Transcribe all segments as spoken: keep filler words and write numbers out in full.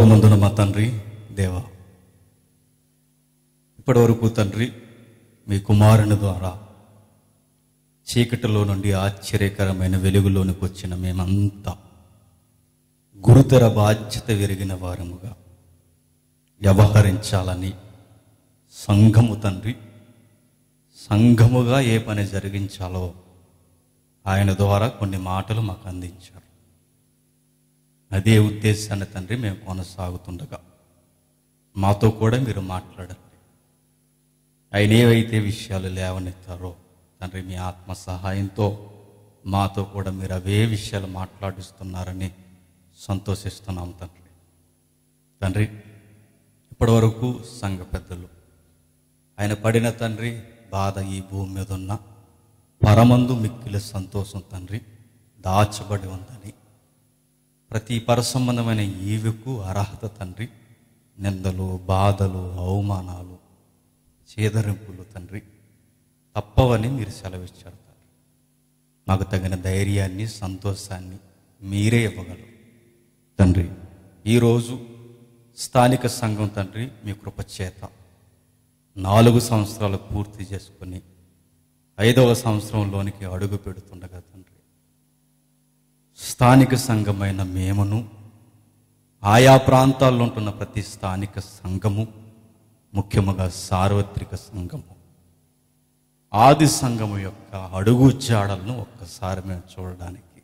పరలోకమందున మా తండ్రి దేవా, ఇప్పటి వరకు తండ్రి మీ కుమారుని ద్వారా చీకటిలో నుండి ఆశ్చర్యకరమైన వెలుగులోనికి వచ్చిన మేమంతా గురుతర బాధ్యత విరిగిన వారముగా వ్యవహరించాలని సంఘము తండ్రి సంఘముగా ఏ పని జరిగించాలో ఆయన ద్వారా కొన్ని మాటలు మాకు అందించారు. అదే ఉద్దేశాన్ని తండ్రి మేము కొనసాగుతుండగా మాతో కూడా మీరు మాట్లాడండి. ఆయన ఏవైతే విషయాలు లేవనెత్తారో తండ్రి మీ ఆత్మ సహాయంతో మాతో కూడా మీరు అవే విషయాలు మాట్లాడిస్తున్నారని సంతోషిస్తున్నాము తండ్రి. తండ్రి ఇప్పటి వరకు సంఘ పెద్దలు ఆయన పడిన తండ్రి బాధ ఈ భూమి మీద ఉన్న పరమందు మిక్కిలి సంతోషం తండ్రి దాచబడి ఉందని, ప్రతి పరసంబంధమైన ఈవుకు అర్హత తండ్రి నిందలు, బాధలు, అవమానాలు, చేదరింపులు తండ్రి తప్పవని మీరు సెలవిచ్చారు తండ్రి. మాకు తగిన ధైర్యాన్ని, సంతోషాన్ని మీరే ఇవ్వగలరు తండ్రి. ఈరోజు స్థానిక సంఘం తండ్రి మీ కృపచేత నాలుగు సంవత్సరాలు పూర్తి చేసుకొని ఐదవ సంవత్సరంలోనికి అడుగు పెడుతుండగా తండ్రి స్థానిక సంఘమైన మేమును, ఆయా ప్రాంతాల్లో ఉంటున్న ప్రతి స్థానిక సంఘము, ముఖ్యముగా సార్వత్రిక సంఘము, ఆది సంఘము యొక్క అడుగు జాడలను ఒక్కసారి మేము చూడడానికి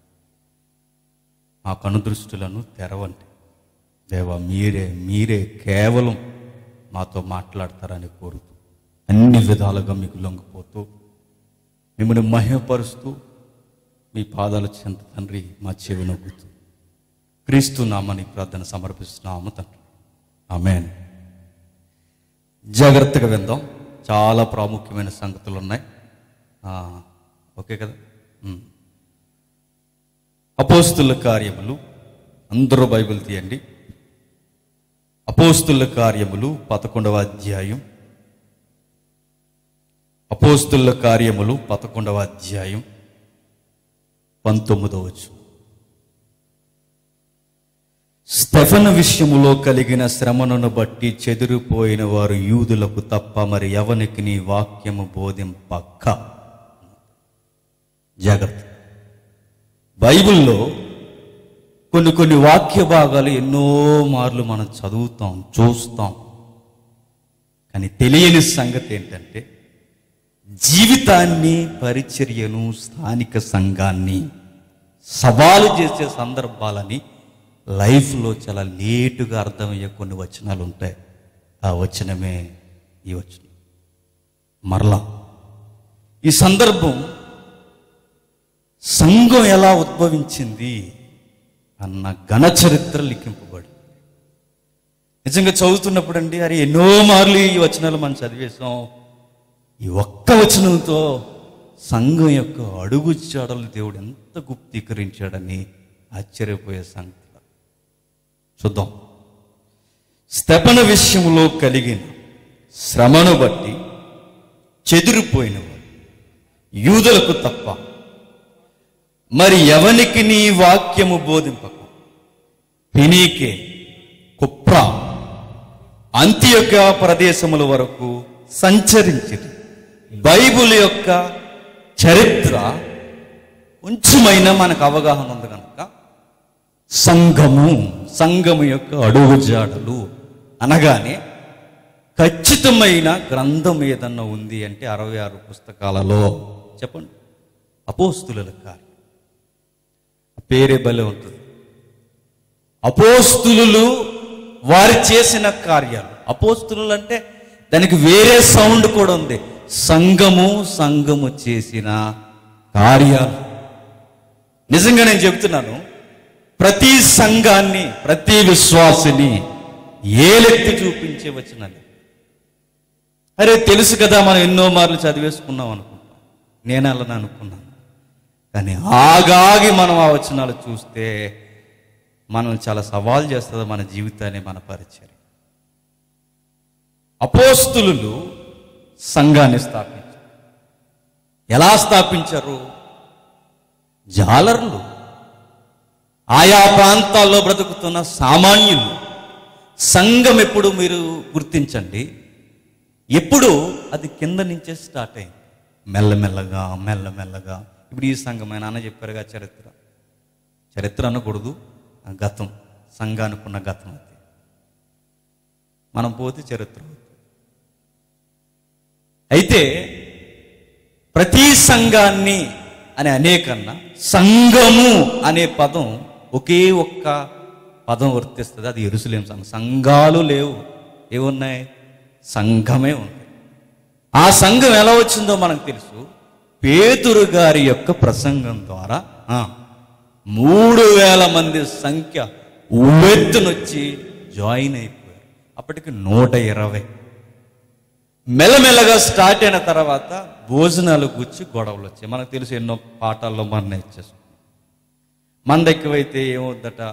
మా కనుదృష్టులను తెరవండి దేవా. మీరే మీరే కేవలం మాతో మాట్లాడతారని కోరుతూ అన్ని విధాలుగా మీకు లొంగిపోతూ మిమ్మల్ని మహిమపరుస్తూ మీ పాదాల చెంత తండ్రి మా చెవి నొగ్గుతూ క్రీస్తు నామని ప్రార్థన సమర్పిస్తున్నాము తండ్రి. ఆమేన్. జాగ్రత్తగా విందాం, చాలా ప్రాముఖ్యమైన సంగతులు ఉన్నాయి. ఓకే కదా. అపోస్తుల కార్యములు, అందరూ బైబిల్ తీయండి. అపోస్తుల కార్యములు పదకొండవ అధ్యాయం. అపోస్తుల కార్యములు పదకొండవ అధ్యాయం పంతొమ్మిదవ వచనం. స్టెఫను విషయములో కలిగిన శ్రమను బట్టి చెదిరిపోయిన వారు యూదులకు తప్ప మరి ఎవనికి నీ వాక్యము బోధింపక్క. జాగ్రత్త. బైబిల్లో కొన్ని కొన్ని వాక్య భాగాలు ఎన్నో మార్లు మనం చదువుతాం, చూస్తాం. కానీ తెలియని సంగతి ఏంటంటే జీవితాన్ని, పరిచర్యను, స్థానిక సంఘాన్ని సవాలు చేసే సందర్భాలని లైఫ్లో చాలా లేటుగా అర్థమయ్యే కొన్ని వచనాలు ఉంటాయి. ఆ వచనమే ఈ వచనం. మరలా ఈ సందర్భం సంఘం ఎలా ఉద్భవించింది అన్న ఘన చరిత్ర లిఖింపబడి నిజంగా చదువుతున్నప్పుడు అండి, అరే ఎన్నో మార్లు ఈ వచనాలు మనం చదివేశాం, ఈ ఒక్క వచనంతో సంఘం యొక్క అడుగు చాడలు దేవుడు ఎంత గుప్తీకరించాడని ఆశ్చర్యపోయే సంగతి చూద్దాం. స్టెఫను విషయంలో కలిగిన శ్రమను బట్టి చెదిరిపోయినవారు యూదులకు తప్ప మరి ఎవనికి నీ వాక్యము బోధింపక ఫెనీకే, కుప్ర, అంతియొక్క ప్రదేశముల వరకు సంచరించింది. బైబిల్ యొక్క చరిత్ర కొంచెమైనా మనకు అవగాహన ఉంది కనుక సంఘము, సంఘము యొక్క అడుగుజాడలు అనగానే ఖచ్చితమైన గ్రంథం ఏదన్నా ఉంది అంటే అరవై ఆరు పుస్తకాలలో చెప్పండి అపోస్తుల కార్యం. పేరే బలే ఉంటుంది. అపోస్తులు వారు చేసిన కార్యాలు. అపోస్తులు అంటే దానికి వేరే సౌండ్ కూడా ఉంది. సంఘము, సంఘము చేసిన కార్యాలు. నిజంగా నేను చెప్తున్నాను, ప్రతి సంఘాన్ని, ప్రతి విశ్వాసిని ఏలెత్తి చూపించే వచనాలు. అరే తెలుసు కదా, మనం ఎన్నో మార్లు చదివేసుకున్నాం అనుకుంటాం. నేను అలా అనుకున్నాను. కానీ ఆగాగి మనం ఆ వచనాలు చూస్తే మనం చాలా సవాల్ చేస్తుంది మన జీవితాన్ని, మన పరిచర్య. అపోస్తులు సంఘాన్ని స్థాపించారు. ఎలా స్థాపించారు? జాలర్లు, ఆయా ప్రాంతాల్లో బ్రతుకుతున్న సామాన్యులు, సంఘం ఎప్పుడు మీరు గుర్తించండి, ఎప్పుడు అది కింద నుంచే స్టార్ట్ అయింది, మెల్లమెల్లగా మెల్లమెల్లగా. ఇప్పుడు ఈ సంఘం ఆయన అన్న చెప్పారుగా, చరిత్ర చరిత్ర అనకూడదు, గతం, సంఘానుకున్న గతం అది. మనం పోతే చరిత్ర. అయితే ప్రతి సంఘాన్ని అని అనేకన్నా సంఘము అనే పదం ఒకే ఒక్క పదం వర్తిస్తుంది, అది యెరూషలేము సంఘం. సంఘాలు లేవు, ఏమున్నాయి? సంఘమే ఉంది. ఆ సంఘం ఎలా వచ్చిందో మనకు తెలుసు. పేతురు గారి యొక్క ప్రసంగం ద్వారా మూడు వేల మంది సంఖ్య ఉవ్వెత్తునొచ్చి జాయిన్ అయిపోయారు. అప్పటికి నూట ఇరవై. మెల్లమెల్లగా స్టార్ట్ అయిన తర్వాత భోజనాలు గుచ్చి గొడవలు వచ్చాయి. మనకు తెలుసు, ఎన్నో పాఠాల్లో మన ఇచ్చేస్తాం. మంద ఎక్కువైతే ఏమవుద్దట,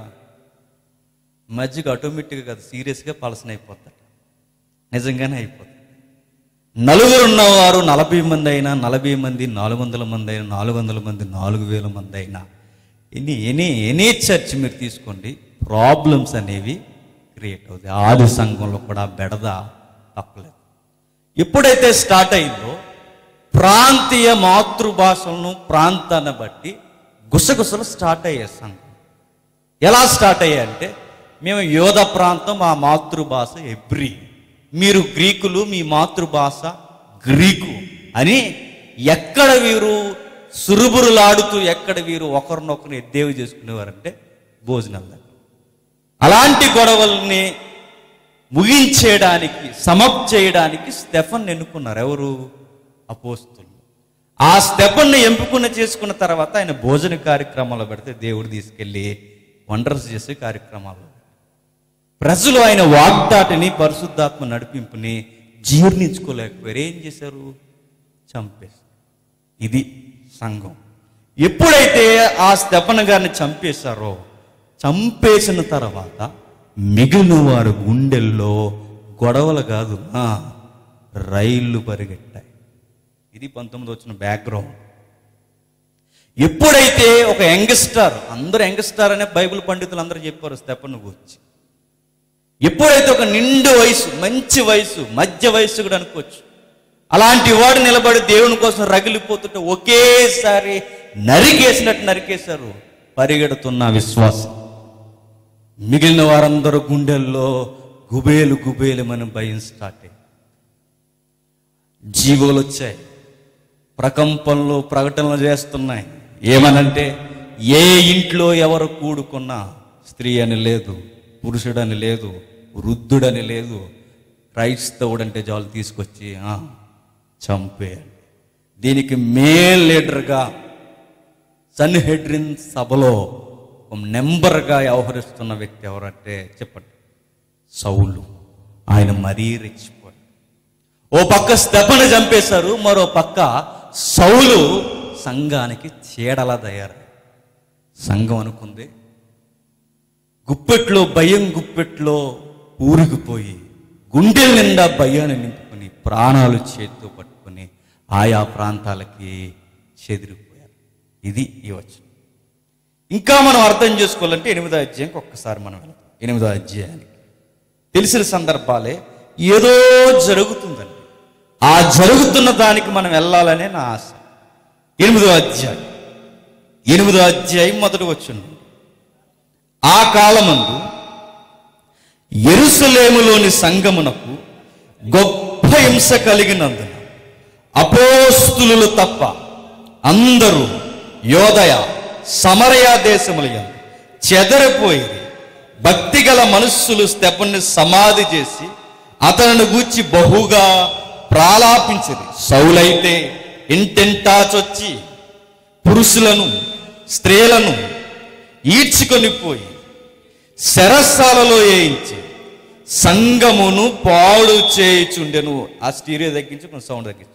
మజ్జిగ ఆటోమేటిక్గా కాదు, సీరియస్గా పలసన అయిపోద్దట. నిజంగానే అయిపోతుంది. నలుగురు ఉన్నవారు నలభై మంది అయినా, నలభై మంది నాలుగు వందల మంది అయినా, నాలుగు వందల మంది నాలుగు వేల మంది అయినా, ఎనీ ఎనీ ఎనీ చర్చ్ మీరు తీసుకోండి, ప్రాబ్లమ్స్ అనేవి క్రియేట్ అవుతాయి. ఆది సంఘంలో కూడా బెడద తప్పలేదు. ఎప్పుడైతే స్టార్ట్ అయిందో ప్రాంతీయ మాతృభాషలను ప్రాంతాన్ని బట్టి గుసగుసలు స్టార్ట్ అయ్యాయి. సంఘం ఎలా స్టార్ట్ అయ్యాయంటే, మేము యోధ ప్రాంతం, మా మాతృభాష ఎబ్రీ, మీరు గ్రీకులు, మీ మాతృభాష గ్రీకు అని ఎక్కడ వీరు సురుబురులాడుతూ, ఎక్కడ వీరు ఒకరినొకరు ఎద్దేవి చేసుకునేవారంటే భోజనాల. అలాంటి గొడవల్ని ముగించేయడానికి, సమప్ చేయడానికి స్టెఫన్ ఎన్నుకున్నారు. ఎవరు? అపోస్తులు. ఆ స్టెఫన్ని ఎంపుకున్న చేసుకున్న తర్వాత ఆయన భోజన కార్యక్రమాలు పెడితే దేవుడు తీసుకెళ్ళి వండర్స్ చేసే కార్యక్రమాలు. ప్రజలు ఆయన వాగ్దాటిని, పరిశుద్ధాత్మ నడిపింపుని జీర్ణించుకోలేకపోయారు. ఏం చేశారు? చంపేశారు. ఇది సంఘం. ఎప్పుడైతే ఆ స్టెఫన్ గారిని చంపేశారో, చంపేసిన తర్వాత మిగిలిన వారు గుండెల్లో గొడవలు కాదు, రైళ్లు పరిగెట్టాయి. ఇది పంతొమ్మిది వచ్చిన బ్యాక్గ్రౌండ్. ఎప్పుడైతే ఒక యంగ్స్టార్, అందరూ యంగ్స్టార్ అనే బైబిల్ పండితులు అందరూ చెప్పారు స్టెఫన్ గురించి. ఎప్పుడైతే ఒక నిండు వయసు, మంచి వయసు, మధ్య వయసు కూడా అనుకోవచ్చు, అలాంటి వాడు నిలబడి దేవుని కోసం రగిలిపోతుంటే ఒకేసారి నరికేసినట్టు నరికేశారు పరిగెడుతున్న విశ్వాసం. మిగిలిన వారందరూ గుండెల్లో గుబేలు గుబేలుమని భయం స్టార్ట్ అయ్యి జీవులు వచ్చాయి, ప్రకంపనలు ప్రకటనలు చేస్తున్నాయి. ఏమనంటే, ఏ ఇంట్లో ఎవరు కూడుకున్నా స్త్రీ అని లేదు, పురుషుడని లేదు, వృద్ధుడని లేదు, క్రైస్తవుడంటే జాలు తీసుకొచ్చి చంపేయండి. దీనికి మేల్ లీడర్గా సన్హెడ్రిన్ సభలో నెంబర్గా వ్యవహరిస్తున్న వ్యక్తి ఎవరంటే చెప్పండి, సౌలు. ఆయన మరీ రెచ్చిపోయాడు. ఓ పక్క స్టెఫను చంపేశారు, మరో పక్క సౌలు సంఘానికి చీడలా తయారు. సంఘం అనుకుంది గుప్పెట్లో భయం, గుప్పెట్లో ఊరికిపోయి గుండెల నిండా భయాన్ని నింపుకొని ప్రాణాలు చేతితో పట్టుకొని ఆయా ప్రాంతాలకి చెదిరిపోయారు. ఇది ఈ వచనం. ఇంకా మనం అర్థం చేసుకోవాలంటే ఎనిమిదో అధ్యాయంకి ఒక్కసారి మనం వెళ్తాం. ఎనిమిదో అధ్యాయానికి తెలిసిన సందర్భాలే, ఏదో జరుగుతుందండి, ఆ జరుగుతున్న దానికి మనం వెళ్ళాలనే నా ఆశ. ఎనిమిదో అధ్యాయం ఎనిమిదో అధ్యాయం మొదటి వచనం. ఆ కాలమందు యెరూషలేములోని సంఘమునకు గొప్ప హింస కలిగినందున అపోస్తులు తప్ప అందరూ యోదయ సమరయ దేశములందు చెదరిపోయి భక్తిగల మనుష్యులు స్టెఫనుని సమాధి చేసి అతనిని గూర్చి బహుగా ప్రాలాపించింది. సౌలైతే ఇంటింటా చొచ్చి పురుషులను స్త్రీలను ఈడ్చుకొని పోయి శరస్సాలలో వేయించి సంఘమును పాడు చేయుచుండెను. ఆ స్టీరియో తగ్గించి కొంచెం సౌండ్ తగ్గించు.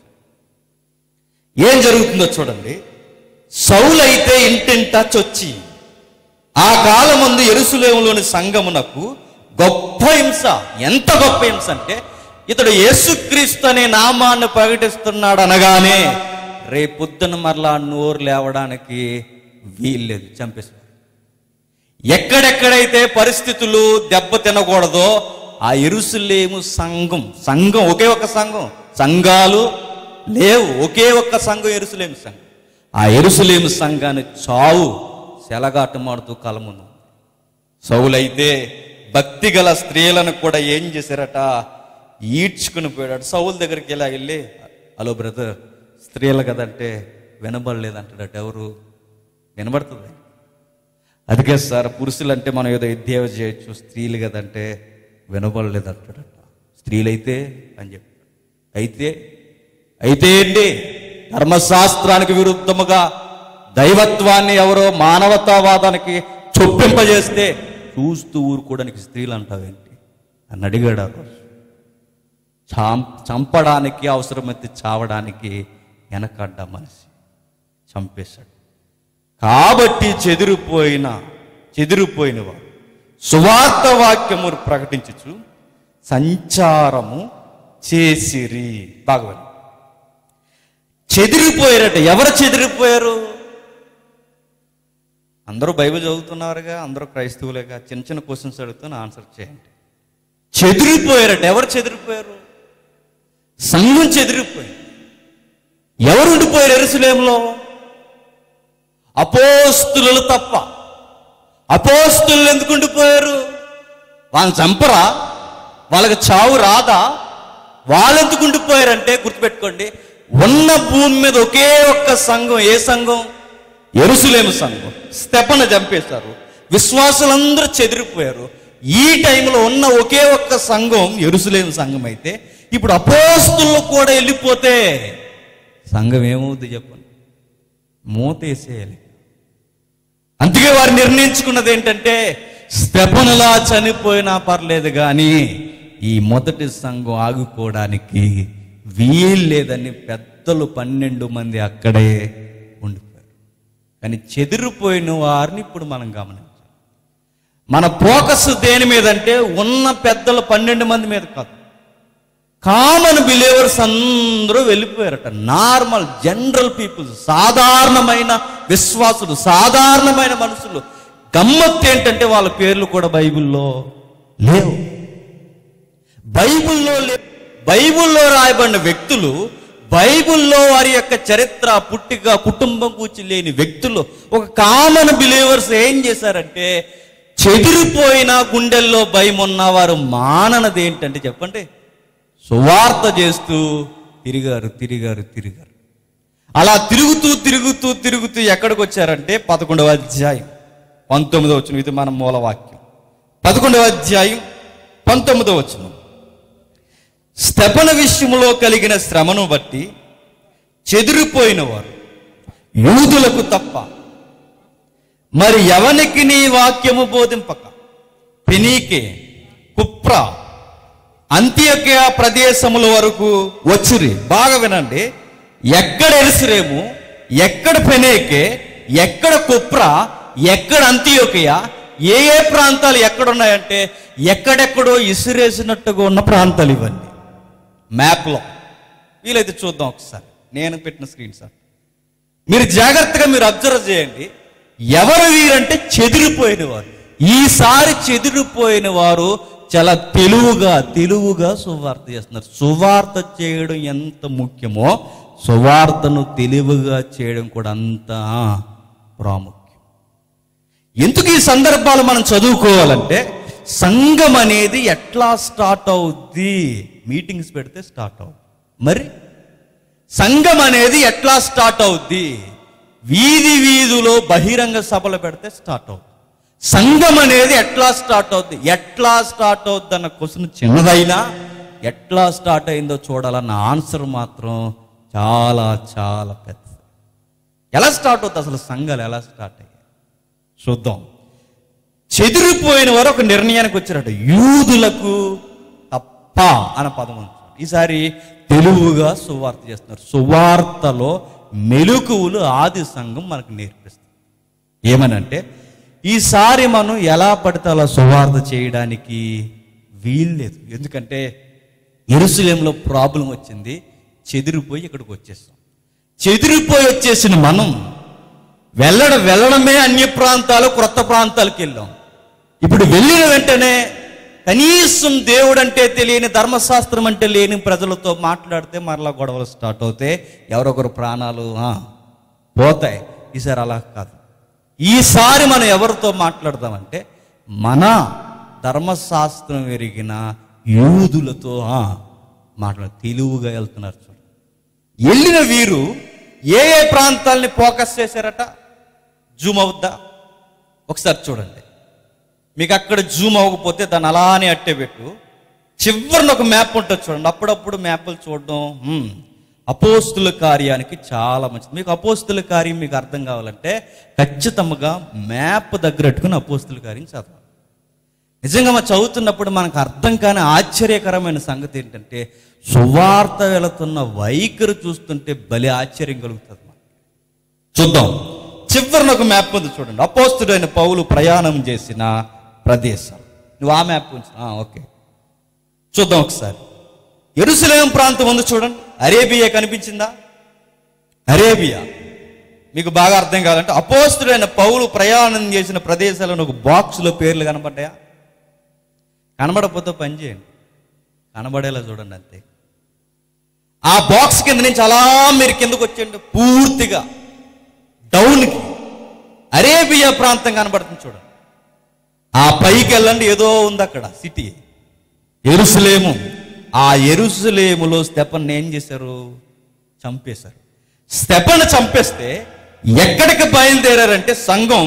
ఏం జరుగుతుందో చూడండి. సౌలైతే ఇంటింటా చొచ్చి, ఆ కాలం ముందు యెరూషలేములోని సంఘమునకు గొప్ప హింస. ఎంత గొప్ప హింస అంటే, ఇతడు యేసుక్రీస్తు అనే నామాన్ని ప్రకటిస్తున్నాడు అనగానే రేపొద్దున మరలా నోరు లేవడానికి వీల్లేదు, చంపేస్తారు. ఎక్కడెక్కడైతే పరిస్థితులు దెబ్బ తినకూడదో ఆ యెరూషలేము సంఘం సంఘం ఒకే ఒక సంఘం, సంఘాలు లేవు, ఒకే ఒక్క సంఘం యెరూషలేము సంఘం. ఆ యెరూషలేము సంఘాన్ని చావు సెలగాటమాడుతూ కలమును. సౌలైతే భక్తి గల స్త్రీలను కూడా ఏం చేశారట, ఈడ్చుకుని పోయాడు. సౌలు దగ్గరికి ఇలా వెళ్ళి, హలో బ్రదర్, స్త్రీలు కదంటే వినబడలేదంటాడట. ఎవరు? వినబడుతుంది. అందుకే సార్ పురుషులంటే మనం ఏదో విద్య చేయొచ్చు, స్త్రీలు కదంటే వినబడలేదు అంటాడట. స్త్రీలైతే అని చెప్పాడు. అయితే అయితే ఏంటి, ధర్మశాస్త్రానికి విరుద్ధముగా దైవత్వాన్ని ఎవరో మానవతావాదానికి చొప్పింపజేస్తే చూస్తూ ఊరుకోవడానికి స్త్రీలు అంటావేంటి అని అడిగాడు. ఆ రోజు చం చంపడానికి అవసరమైతే చావడానికి వెనకడ్డ మనిషి చంపేశాడు. కాబట్టి చెదిరిపోయిన చెదిరిపోయిన వారు సువార్త వాక్యము ప్రకటించుచు సంచారము చేసిరి. బాగా చెదిరిపోయారట. ఎవరు చెదిరిపోయారు? అందరూ బైబిల్ చదువుతున్నారుగా, అందరూ క్రైస్తవులేగా. చిన్న చిన్న క్వశ్చన్స్ అడుగుతాను, ఆన్సర్ చేయండి. చెదిరిపోయారట. ఎవరు చెదిరిపోయారు? సంఘం చెదిరిపోయారు. ఎవరు ఉండిపోయారు యెరూషలేములో? అపోస్తులు తప్ప. అపోస్తులు ఎందుకు ఉండిపోయారు? వాళ్ళని చంపరా? వాళ్ళకి చావు రాదా? వాళ్ళు ఎందుకు ఉండిపోయారంటే గుర్తుపెట్టుకోండి, ఉన్న భూమి మీద ఒకే ఒక్క సంఘం. ఏ సంఘం? యెరూషలేము సంఘం. స్తెఫను చంపేశారు. విశ్వాసులందరూ చెదిరిపోయారు. ఈ టైంలో ఉన్న ఒకే ఒక్క సంఘం యెరూషలేము సంఘం అయితే, ఇప్పుడు అపోస్తులు కూడా వెళ్ళిపోతే సంఘం ఏమవుద్ది చెప్పండి? మూతేసేయాలి. అందుకే వారు నిర్ణయించుకున్నది ఏంటంటే, స్తెఫనులా చనిపోయినా పర్లేదు కానీ ఈ మొదటి సంఘం ఆగిపోవడానికి వీలు లేదని పెద్దలు పన్నెండు మంది అక్కడే ఉండిపోయారు. కానీ చెదిరిపోయిన వారిని ఇప్పుడు మనం గమనించాలి. మన ఫోకస్ దేని మీద అంటే, ఉన్న పెద్దలు పన్నెండు మంది మీద కాదు, కామన్ బిలీవర్స్ అందరూ వెళ్ళిపోయారట. నార్మల్ జనరల్ పీపుల్స్, సాధారణమైన విశ్వాసులు, సాధారణమైన మనుషులు. గమ్మత్తు ఏంటంటే వాళ్ళ పేర్లు కూడా బైబిల్లో లేవు. బైబిల్లో లేవు. బైబిల్లో రాయబడిన వ్యక్తులు, బైబిల్లో వారి యొక్క చరిత్ర, పుట్టిక, కుటుంబం కూర్చి లేని వ్యక్తులు, ఒక కామన్ బిలీవర్స్ ఏం చేశారంటే, చెదిరిపోయిన గుండెల్లో భయం ఉన్నవారు మాననది ఏంటంటే చెప్పండి, సువార్త చేస్తూ తిరిగారు తిరిగారు తిరిగారు అలా తిరుగుతూ తిరుగుతూ తిరుగుతూ ఎక్కడికి వచ్చారంటే పదకొండవ అధ్యాయం పంతొమ్మిదవ వచనం. ఇది మన మూలవాక్యం. పదకొండవ అధ్యాయం పంతొమ్మిదవ వచనం. స్తెఫను విషయంలో కలిగిన శ్రమను బట్టి చెదిరిపోయిన వారు యూదులకు తప్ప మరి ఎవనికి నీ వాక్యము బోధింపక ఫెనీకే, కుప్ర, అంత్యొకయ ప్రదేశముల వరకు వచ్చిరి. బాగా వినండి. ఎక్కడ యెరూషలేము, ఎక్కడ ఫెనీకే, ఎక్కడ కుప్ర, ఎక్కడ అంత్యొకయ, ఏ ఏ ప్రాంతాలు ఎక్కడున్నాయంటే ఎక్కడెక్కడో ఇసిరేసినట్టుగా ఉన్న ప్రాంతాలు ఇవన్నీ మ్యాప్లో. వీలైతే చూద్దాం ఒకసారి, నేను పెట్టిన స్క్రీన్ షాట్. మీరు జాగ్రత్తగా మీరు అబ్జర్వ్ చేయండి. ఎవరు వీరంటే చెదిరిపోయిన వారు. ఈసారి చెదిరిపోయిన వారు చాలా తెలువుగా తెలువుగా సువార్త చేస్తున్నారు. సువార్త చేయడం ఎంత ముఖ్యమో సువార్తను తెలివిగా చేయడం కూడా అంత ప్రాముఖ్యం. ఎందుకు ఈ సందర్భాలు మనం చదువుకోవాలంటే, సంఘం అనేది ఎట్లా స్టార్ట్ అవుద్ది? మీటింగ్స్ పెడితే స్టార్ట్ అవుద్ది. మరి సంఘం అనేది ఎట్లా స్టార్ట్ అవుద్ది? వీధి వీధిలో బహిరంగ సభలు పెడితే స్టార్ట్ అవుద్ది. సంఘం అనేది ఎట్లా స్టార్ట్ అవుద్ది? ఎట్లా స్టార్ట్ అవుద్ది అన్న క్వశ్చన్ చిన్నదైనా ఎట్లా స్టార్ట్ అయిందో చూడాలన్న ఆన్సర్ మాత్రం చాలా చాలా పెద్దది. ఎలా స్టార్ట్ అవుతుంది అసలు? సంఘాలు ఎలా స్టార్ట్ అయ్యాయి చూద్దాం. చెదిరిపోయిన వారు ఒక నిర్ణయానికి వచ్చారట, యూదులకు తప్ప అన్న పదం ఉంది. ఈసారి తెలుగుగా సువార్త చేస్తున్నారు. సువార్తలో మెలకువలు ఆది సంఘం మనకు నేర్పిస్తుంది. ఏమనంటే, ఈసారి మనం ఎలా పడితే అలా సువార్త చేయడానికి వీల్లేదు. ఎందుకంటే యెరూషలేములో ప్రాబ్లం వచ్చింది, చెదిరిపోయి ఇక్కడికి వచ్చేసాం. చెదిరిపోయి వచ్చేసిన మనం వెళ్ళడం వెళ్ళడమే అన్య ప్రాంతాలు, క్రొత్త ప్రాంతాలకు వెళ్ళాం. ఇప్పుడు వెళ్ళిన వెంటనే కనీసం దేవుడు అంటే తెలియని, ధర్మశాస్త్రం అంటే లేని ప్రజలతో మాట్లాడితే మరలా గొడవలు స్టార్ట్ అవుతాయి, ఎవరొకరు ప్రాణాలు పోతాయి. ఈసారి అలా కాదు. ఈసారి మనం ఎవరితో మాట్లాడదామంటే మన ధర్మశాస్త్రం ఎరిగిన యూదులతో మాట్లాడ తెలివిగా వెళ్తున్నారు. చూడండి, వెళ్ళిన వీరు ఏ ఏ ప్రాంతాలని ఫోకస్ చేశారట? జూమ్ అవుద్దా ఒకసారి చూడండి. మీకు అక్కడ జూమ్ అవ్వకపోతే దాన్ని అలానే అట్టే పెట్టు, చివరిన ఒక మ్యాప్ ఉంటుంది చూడండి. అప్పుడప్పుడు మ్యాప్లు చూడడం అపోస్తుల కార్యానికి చాలా మంచిది. మీకు అపోస్తుల కార్యం మీకు అర్థం కావాలంటే ఖచ్చితంగా మ్యాప్ దగ్గర పెట్టుకుని అపోస్తుల కార్యం చదవాలి. నిజంగా మనం చదువుతున్నప్పుడు మనకు అర్థం కాని ఆశ్చర్యకరమైన సంగతి ఏంటంటే సువార్త వెళుతున్న వైఖరి చూస్తుంటే భలే ఆశ్చర్యం కలుగుతుంది. చూద్దాం, చివరిన ఒక మ్యాప్ ఉంది చూడండి. అపోస్తుడైన పౌలు ప్రయాణం చేసిన ప్రదేశం. నువ్వు ఆ మ్యాప్ ఉంచు. ఓకే, చూద్దాం ఒకసారి. యెరూషలేము ప్రాంతం ఉంది చూడండి. అరేబియా కనిపించిందా? అరేబియా మీకు బాగా అర్థం కావాలంటే అపోస్తుడైన పౌలు ప్రయాణం చేసిన ప్రదేశాలను ఒక బాక్స్లో పేర్లు కనబడ్డాయా? కనబడకపోతే పని చేయండి, కనబడేలా చూడండి అంతే. ఆ బాక్స్ కింద నుంచి అలా మీరు కిందకు వచ్చేయండి, పూర్తిగా డౌన్కి అరేబియా ప్రాంతం కనబడుతుంది చూడండి. ఆ పైకి వెళ్ళండి, ఏదో ఉంది అక్కడ సిటీ యెరూషలేము. ఆ యెరూషలేములో స్టెఫన్ ఏం చేశారు? చంపేశారు. స్టెఫన్ చంపేస్తే ఎక్కడికి బయలుదేరారంటే సంఘం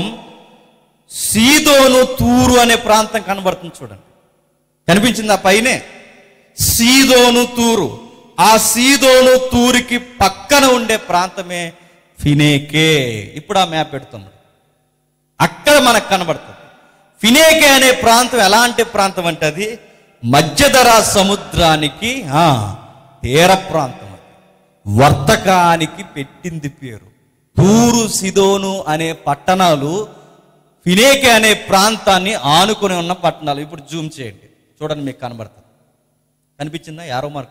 సీదోను తూరు అనే ప్రాంతం కనబడుతుంది చూడండి. కనిపించింది ఆ పైనే సీదోను తూరు. ఆ సీదోను తూరుకి పక్కన ఉండే ప్రాంతమే ఫినేకే. ఇప్పుడు ఆ మ్యాప్ పెడుతున్నాడు, అక్కడ మనకు కనబడుతుంది. ఫినేకే అనే ప్రాంతం ఎలాంటి ప్రాంతం అంటే అది మధ్యధరా సముద్రానికి తీర ప్రాంతం. వర్తకానికి పెట్టింది పేరు. తూరు, సిదోను అనే పట్టణాలు ఫినేకే అనే ప్రాంతాన్ని ఆనుకొని ఉన్న పట్టణాలు. ఇప్పుడు జూమ్ చేయండి, చూడండి, మీకు కనబడుతుంది. కనిపించిందా? Arrow mark.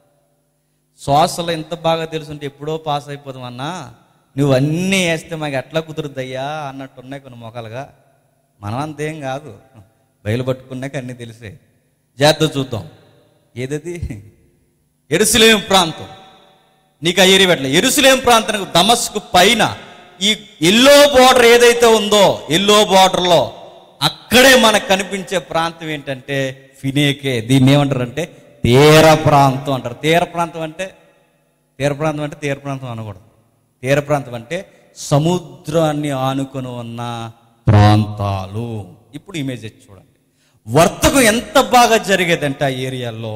శ్వాసలో ఎంత బాగా తెలుసుంటే ఎప్పుడో పాస్ అయిపోదాం అన్నా, నువ్వు అన్నీ వేస్తే మాకు ఎట్లా కుదురుద్దయ్యా అన్నట్టు ఉన్నాయి కొన్ని మొక్కలుగా. మనం అంతేం కాదు, బయలు పట్టుకున్నాక అన్నీ తెలిసే. జాగ్రత్త చూద్దాం. ఏదది? యెరూషలేము ప్రాంతం. నీకు ఆ ఏరియా పెట్టలే. యెరూషలేము ప్రాంతానికి దమస్కు పైన ఈ ఎల్లో బార్డర్ ఏదైతే ఉందో, ఎల్లో బార్డర్లో అక్కడే మనకు కనిపించే ప్రాంతం ఏంటంటే ఫినేకే. దీన్ని ఏమంటారంటే తీర ప్రాంతం అంటారు. తీర ప్రాంతం అంటే తీర ప్రాంతం అంటే తీర ప్రాంతం అనకూడదు. తీర ప్రాంతం అంటే సముద్రాన్ని ఆనుకొని ఉన్న ప్రాంతాలు. ఇప్పుడు ఇమేజ్ చూడండి. వర్తకం ఎంత బాగా జరిగేదంటే ఆ ఏరియాలో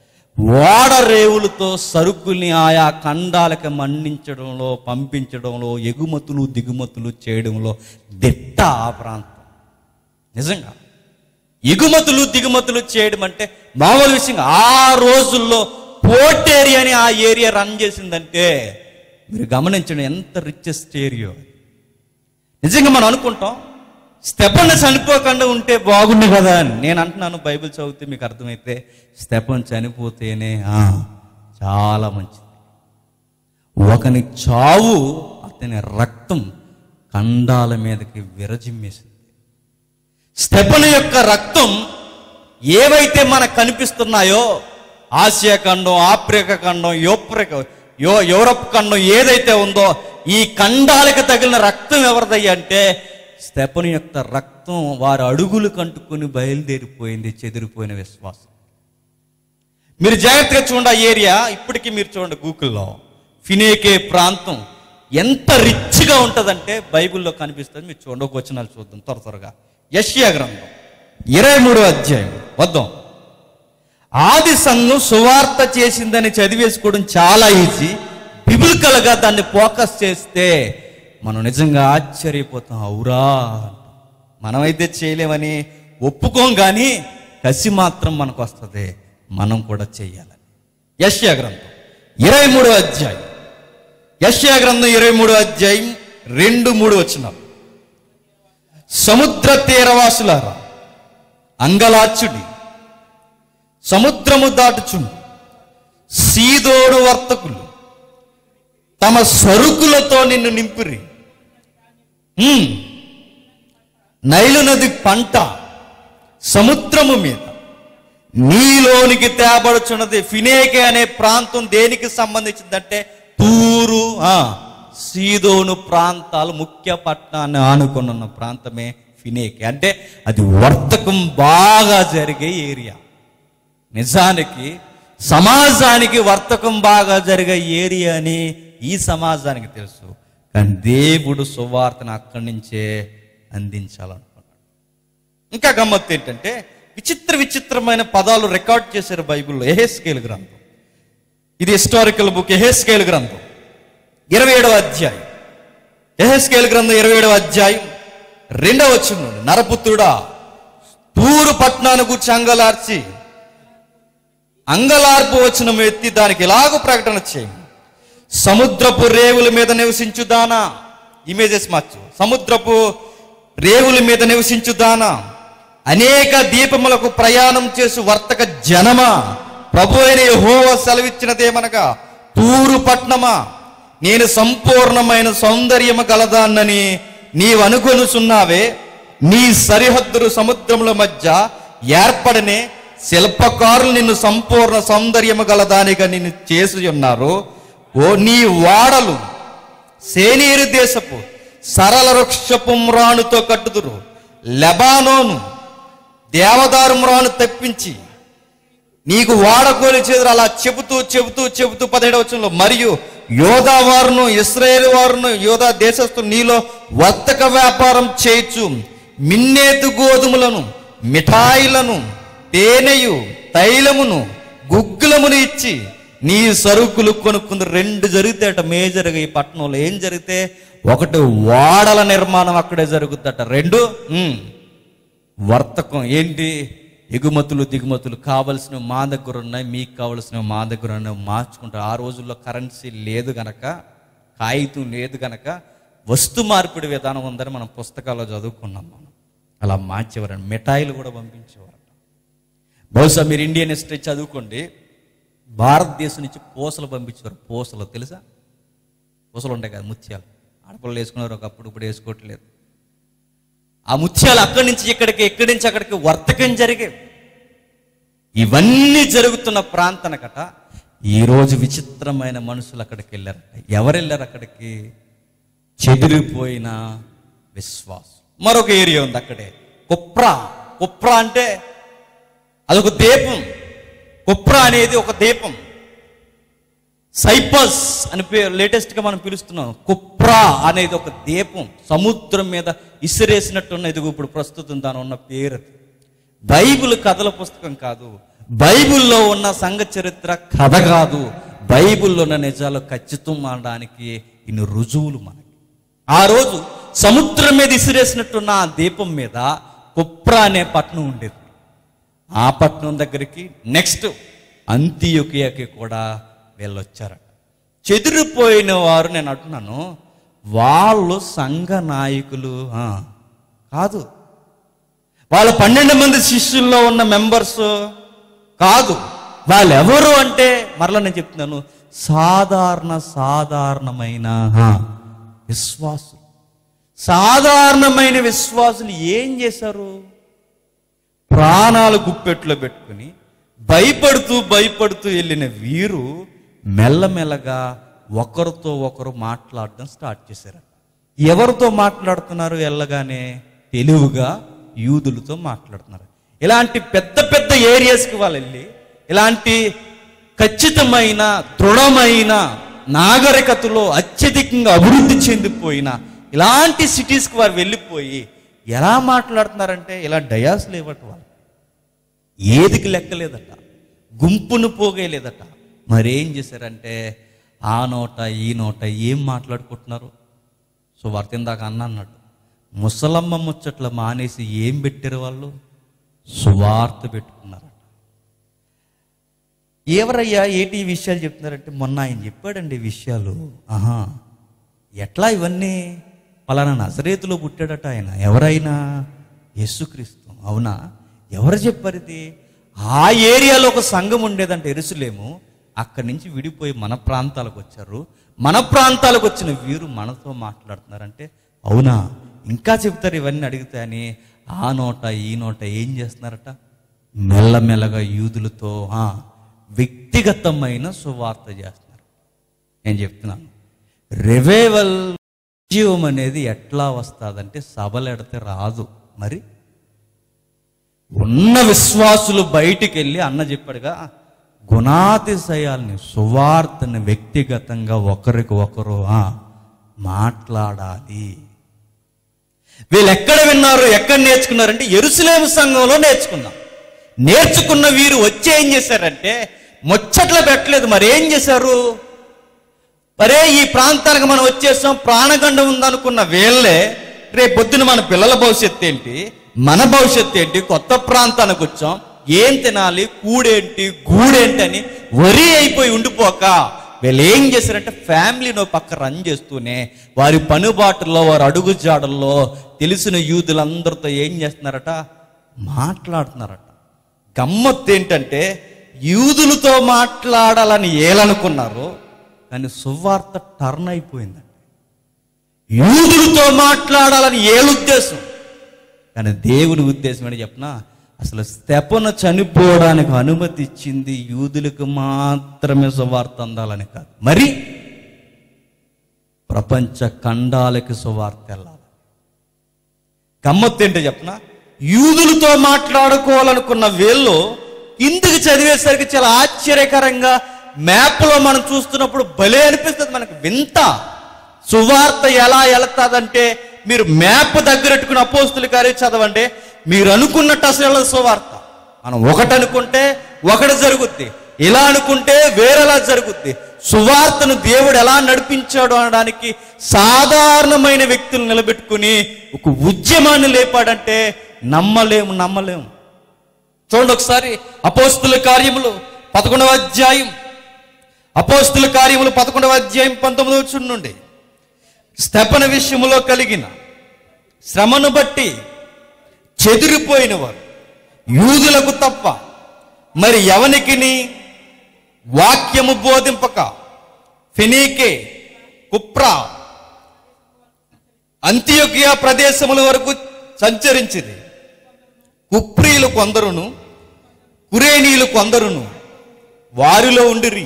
ఓడరేవులతో సరుకుల్ని ఆయా ఖండాలకు మన్నించడంలో, పంపించడంలో, ఎగుమతులు దిగుమతులు చేయడంలో దిట్ట ఆ ప్రాంతం. నిజంగా ఎగుమతులు దిగుమతులు చేయడం అంటే మామూలు విషయం. ఆ రోజుల్లో పోర్ట్ ఏరియాని ఆ ఏరియా రన్ చేసిందంటే మీరు గమనించండి ఎంత రిచెస్ట్ ఏరియా. నిజంగా మనం అనుకుంటాం స్టెఫన్ చనిపోకుండా ఉంటే బాగుండు కదా అని. నేను అంటున్నాను, బైబిల్ చదివితే మీకు అర్థమైతే స్టెఫన్ చనిపోతేనే చాలా మంచిది. ఒకని చావు అతని రక్తం ఖండాల మీదకి విరజిమ్మేసింది. స్టెఫన్ యొక్క రక్తం ఏవైతే మనకు కనిపిస్తున్నాయో, ఆసియా ఖండం, ఆఫ్రికా ఖండం, యూప్రిక యో యూరప్ ఖండం ఏదైతే ఉందో, ఈ ఖండాలకు తగిలిన రక్తం ఎవరిదయ్యా అంటే స్టెఫను యొక్క రక్తం వారి అడుగులు కంటుకొని బయలుదేరిపోయింది చెదిరిపోయిన విశ్వాసం. మీరు జాగ్రత్తగా చూడండి ఆ ఏరియా. ఇప్పటికీ మీరు చూడండి గూగుల్లో, ఫినేకే ప్రాంతం ఎంత రిచ్గా ఉంటుందంటే బైబిల్లో కనిపిస్తుంది. మీరు చూడండి, ఒక వచనాలు చూద్దాం త్వర త్వరగా. యెషయా గ్రంథం ఇరవై మూడో అధ్యాయం వద్దాం. ఆది సంఘం సువార్త చేసిందని చదివేసుకోవడం చాలా ఈజీ. బిబిలికల్గా దాన్ని ఫోకస్ చేస్తే మనం నిజంగా ఆశ్చర్యపోతాం. అవురా, మనమైతే చేయలేమని ఒప్పుకోం, కానీ కసి మాత్రం మనకు వస్తుంది, మనం కూడా చెయ్యాలని. యెషయా గ్రంథం ఇరవై మూడో అధ్యాయం యెషయా గ్రంథం ఇరవై మూడో అధ్యాయం రెండు మూడు వచనాలు. సముద్ర తీరవాసులారా అంగలాచుడి, సముద్రము దాటుచుండి, సీదోడు వర్తకులు తమ సరుకులతో నిన్ను నింపిరి. నైలు నది పంట సముద్రము మీద నీలోనికి తేబడుచున్నది. ఫినేకే అనే ప్రాంతం దేనికి సంబంధించిందంటే తూరు ఆ సీదోను ప్రాంతాలు ముఖ్య పట్టణాన్ని ఆనుకున్న ప్రాంతమే ఫినేకే. అంటే అది వర్తకం బాగా జరిగే ఏరియా. నిజానికి సమాజానికి వర్తకం బాగా జరిగే ఏరియా అని ఈ సమాజానికి తెలుసు, కానీ దేవుడు సువార్తను అక్కడి నుంచే అందించాలనుకున్నాడు. ఇంకా గమ్మత్తు ఏంటంటే విచిత్ర విచిత్రమైన పదాలు రికార్డ్ చేశారు బైబిల్లో. యెహెజ్కేలు గ్రంథం, ఇది హిస్టారికల్ బుక్. యెహెజ్కేలు గ్రంథం ఇరవై ఏడవ అధ్యాయం యెహెజ్కేలు గ్రంథం ఇరవై ఏడవ అధ్యాయం రెండవ వచనం, నరపుత్రుడా తూరు పట్టణాన్ని గూర్చి అంగలార్చి అంగలార్పు వచనం ఎత్తి దానికి ఇలాగ ప్రకటన చేయి. సముద్రపు రేవుల మీద నివసించుదానా, ఇమేజెస్ మార్చు, సముద్రపు రేవుల మీద నివసించుదానా, అనేక దీపములకు ప్రయాణం చేసు వర్తక జనమా, ప్రభు అయిన యెహోవా సెలవిచ్చినదేమనగా, తూరు పట్నమా, నేను సంపూర్ణమైన సౌందర్యము గలదాన్నని నీవు అనుకొనుచున్నావే. నీ సరిహద్దులు సముద్రముల మధ్య ఏర్పడనే శిల్పకారులు నిన్ను సంపూర్ణ సౌందర్యము గలదానిగా నిన్ను చేసి ఉన్నారు. ఓ నీ వాడలు సేనీరు దేశపు సరళ వృక్షపు మ్రానుతో కట్టుదురు, లెబానోను దేవదారు మ్రాను తెప్పించి నీకు వాడకోలి చేదురు. అలా చెబుతూ చెబుతూ చెబుతూ పదిహేడవ వచనంలో, మరియు యోధా వారును ఇశ్రాయేలు వారును యోధా దేశస్థులు నీలో వర్తక వ్యాపారం చేయొచ్చు, మిన్నేతు గోధుమలను మిఠాయిలను తేనెయు తైలమును గుగ్గులమును ఇచ్చి నీ సరుకులు కొనుక్కుంది. రెండు జరుగుతాయట మేజర్గా ఈ పట్టణంలో. ఏం జరిగితే, ఒకటి వాడల నిర్మాణం అక్కడే జరుగుతుందట, రెండు వర్తకం. ఏంటి, ఎగుమతులు దిగుమతులు. కావలసినవి మా దగ్గర ఉన్నాయి, మీకు కావలసినవి మా దగ్గర ఉన్నాయి, మార్చుకుంటారు. ఆ రోజుల్లో కరెన్సీ లేదు గనక, కాగితం లేదు గనక వస్తు మార్పిడి విధానం ఉందని మనం పుస్తకాల్లో చదువుకున్నాం. మనం అలా మార్చేవారండి. మిఠాయిలు కూడా పంపించేవారు. బహుశా మీరు ఇండియన్ హిస్టరీ చదువుకోండి, భారతదేశం నుంచి పూసలు పంపించేవారు. పూసలు తెలుసా, పూసలు ఉంటాయి కదా, ముత్యాలు. ఆడపిల్లలు వేసుకున్నారు ఒకప్పుడు, ఇప్పుడు వేసుకోవట్లేదు. ఆ ముత్యాలు అక్కడి నుంచి ఇక్కడికి, ఇక్కడి నుంచి అక్కడికి వర్తకం జరిగే. ఇవన్నీ జరుగుతున్న ప్రాంతానికట ఈరోజు విచిత్రమైన మనుషులు అక్కడికి వెళ్ళారట. ఎవరు వెళ్ళారు అక్కడికి? చెదిరిపోయిన విశ్వాసం. మరొక ఏరియా ఉంది అక్కడే, కుప్రా. కుప్రా అంటే అదొక దీపం. కుప్రా అనేది ఒక దీపం. సైపస్ అని పేరు లేటెస్ట్గా మనం పిలుస్తున్నాం. కుప్రా అనేది ఒక దీపం, సముద్రం మీద ఇసిరేసినట్టున్న, ఇది ఇప్పుడు ప్రస్తుతం దాని ఉన్న పేరు. బైబిల్ కథల పుస్తకం కాదు, బైబిల్లో ఉన్న సంఘ చరిత్ర కథ కాదు, బైబిల్లో ఉన్న నిజాలు ఖచ్చితం అనడానికి ఇన్ని రుజువులు మనకి. ఆ రోజు సముద్రం మీద ఇసిరేసినట్టున్న ఆ దీపం మీద కుప్రా అనే పట్టణం ఉండేది. ఆ పట్టణం దగ్గరికి నెక్స్ట్ అంతియొకియాకి కూడా వెళ్ళొచ్చారట. చెదిరిపోయిన వారు, నేను అంటున్నాను, వాళ్ళు సంఘ నాయకులు కాదు, వాళ్ళ పన్నెండు మంది శిష్యుల్లో ఉన్న మెంబర్స్ కాదు. వాళ్ళు ఎవరు అంటే, మరలా నేను చెప్తున్నాను, సాధారణ సాధారణమైన విశ్వాసులు. సాధారణమైన విశ్వాసులు ఏం చేశారు? ప్రాణాలు గుప్పెట్లో పెట్టుకుని భయపడుతూ భయపడుతూ వెళ్ళిన వీరు మెల్లమెల్లగా ఒకరితో ఒకరు మాట్లాడడం స్టార్ట్ చేశారు. ఎవరితో మాట్లాడుతున్నారు? వెళ్ళగానే తెలివిగా యూదులతో మాట్లాడుతున్నారు. ఇలాంటి పెద్ద పెద్ద ఏరియాస్కి వాళ్ళు వెళ్ళి, ఇలాంటి ఖచ్చితమైన దృఢమైన నాగరికతలో అత్యధికంగా అభివృద్ధి చెందిపోయిన ఇలాంటి సిటీస్కి వారు వెళ్ళిపోయి ఎలా మాట్లాడుతున్నారంటే, ఇలా డయాస్ లేవట, వాళ్ళు ఏదికి లెక్కలేదట, గుంపును పోగేలేదట. మరేం చేశారంటే, ఆ నోట ఈ నోట ఏం మాట్లాడుకుంటున్నారు? సో వార్త ఇందాక అన్న అన్నాడు, ముసలమ్మ ముచ్చట్ల మానేసి ఏం పెట్టారు వాళ్ళు? సువార్త పెట్టుకున్నారట. ఎవరయ్యా ఏంటి ఈ విషయాలు చెప్తున్నారంటే, మొన్న ఆయన చెప్పాడండి ఈ విషయాలు. ఆహా, ఎట్లా ఇవన్నీ? పలానా నజరేతులో పుట్టాడట ఆయన. ఎవరైనా? యేసుక్రీస్తు. అవునా? ఎవరు చెప్పారు ఇది? ఆ ఏరియాలో ఒక సంఘం ఉండేదంటే యెరూషలేము, అక్కడి నుంచి విడిపోయి మన ప్రాంతాలకు వచ్చారు. మన ప్రాంతాలకు వచ్చిన వీరు మనతో మాట్లాడుతున్నారంటే, అవునా? ఇంకా చెప్తారు ఇవన్నీ అడిగితే అని. ఆ నోట ఈ నోట ఏం చేస్తున్నారట? మెల్లమెల్లగా యూదులతో వ్యక్తిగతమైన సువార్త చేస్తున్నారు. నేను చెప్తున్నాను, రివైవల్ జీవం అనేది ఎట్లా వస్తుందంటే సభలు ఎడితే రాదు. మరి ఉన్న విశ్వాసులు బయటికి వెళ్ళి అన్న చెప్పాడుగా, గుణాతిశయాల్ని సువార్తని వ్యక్తిగతంగా ఒకరికి ఒకరు మాట్లాడాలి. వీళ్ళు ఎక్కడ విన్నారు, ఎక్కడ నేర్చుకున్నారంటే యెరూషలేము సంఘంలో నేర్చుకున్నాం. నేర్చుకున్న వీరు వచ్చి ఏం చేశారంటే ముచ్చట్లు పెట్టలేదు. మరి ఏం చేశారు? మరే ఈ ప్రాంతానికి మనం వచ్చేసాం, ప్రాణగండం ఉందనుకున్న వీళ్ళే రేపు పొద్దున మన పిల్లల భవిష్యత్తు ఏంటి, మన భవిష్యత్తు ఏంటి, కొత్త ప్రాంతానికి వచ్చాం, ఏం తినాలి, కూడేంటి గూడేంటి అని వరి అయిపోయి ఉండిపోక వీళ్ళు ఏం చేశారంటే ఫ్యామిలీనో పక్క రన్ చేస్తూనే వారి పనుబాటుల్లో వారి అడుగు జాడల్లో తెలిసిన యూదులందరితో ఏం చేస్తున్నారట, మాట్లాడుతున్నారట. గమ్మత్తు ఏంటంటే యూదులతో మాట్లాడాలని ఏలనుకున్నారు, కానీ సువార్త టర్న్ అయిపోయిందండి. యూదులతో మాట్లాడాలని ఏళ్ళ ఉద్దేశం, కానీ దేవుని ఉద్దేశం అని చెప్పినా అసలు స్తెఫను చనిపోవడానికి అనుమతి ఇచ్చింది యూదులకు మాత్రమే సువార్త అందాలని కాదు, మరి ప్రపంచ ఖండాలకి సువార్త వెళ్ళాలి. గమ్మత్తు ఏంటో చెప్పిన, యూదులతో మాట్లాడుకోవాలనుకున్న వీళ్ళు కిందికి చదివేసరికి చాలా ఆశ్చర్యకరంగా మ్యాప్లో మనం చూస్తున్నప్పుడు భలే అనిపిస్తుంది మనకు. వింత సువార్త ఎలా వెళతాదంటే మీరు మ్యాప్ దగ్గరెట్టుకుని అపోస్తుల కార్యం చదవండి, మీరు అనుకున్నట్టు అసలు సువార్త. మనం ఒకటి అనుకుంటే ఒకటి జరుగుద్ది, ఇలా అనుకుంటే వేరేలా జరుగుద్ది. సువార్తను దేవుడు ఎలా నడిపించాడు అనడానికి సాధారణమైన వ్యక్తులు నిలబెట్టుకుని ఒక ఉద్యమాన్ని లేపాడంటే నమ్మలేము నమ్మలేము చూడండి ఒకసారి అపోస్తుల కార్యములు పదకొండవ అధ్యాయం అపోస్తుల కార్యములు పదకొండవ అధ్యాయం పంతొమ్మిదవ వచనం నుండి, స్తెఫను విషయములో కలిగిన శ్రమను బట్టి చెదిరిపోయిన వారు యూదులకు తప్ప మరి ఎవనికిని వాక్యము బోధింపక ఫెనీకే, కుప్రా, అంతియోకియా ప్రదేశముల వరకు సంచరించింది. కుప్రీలు కొందరును కురేనీలు కొందరును వారిలో ఉండిరి.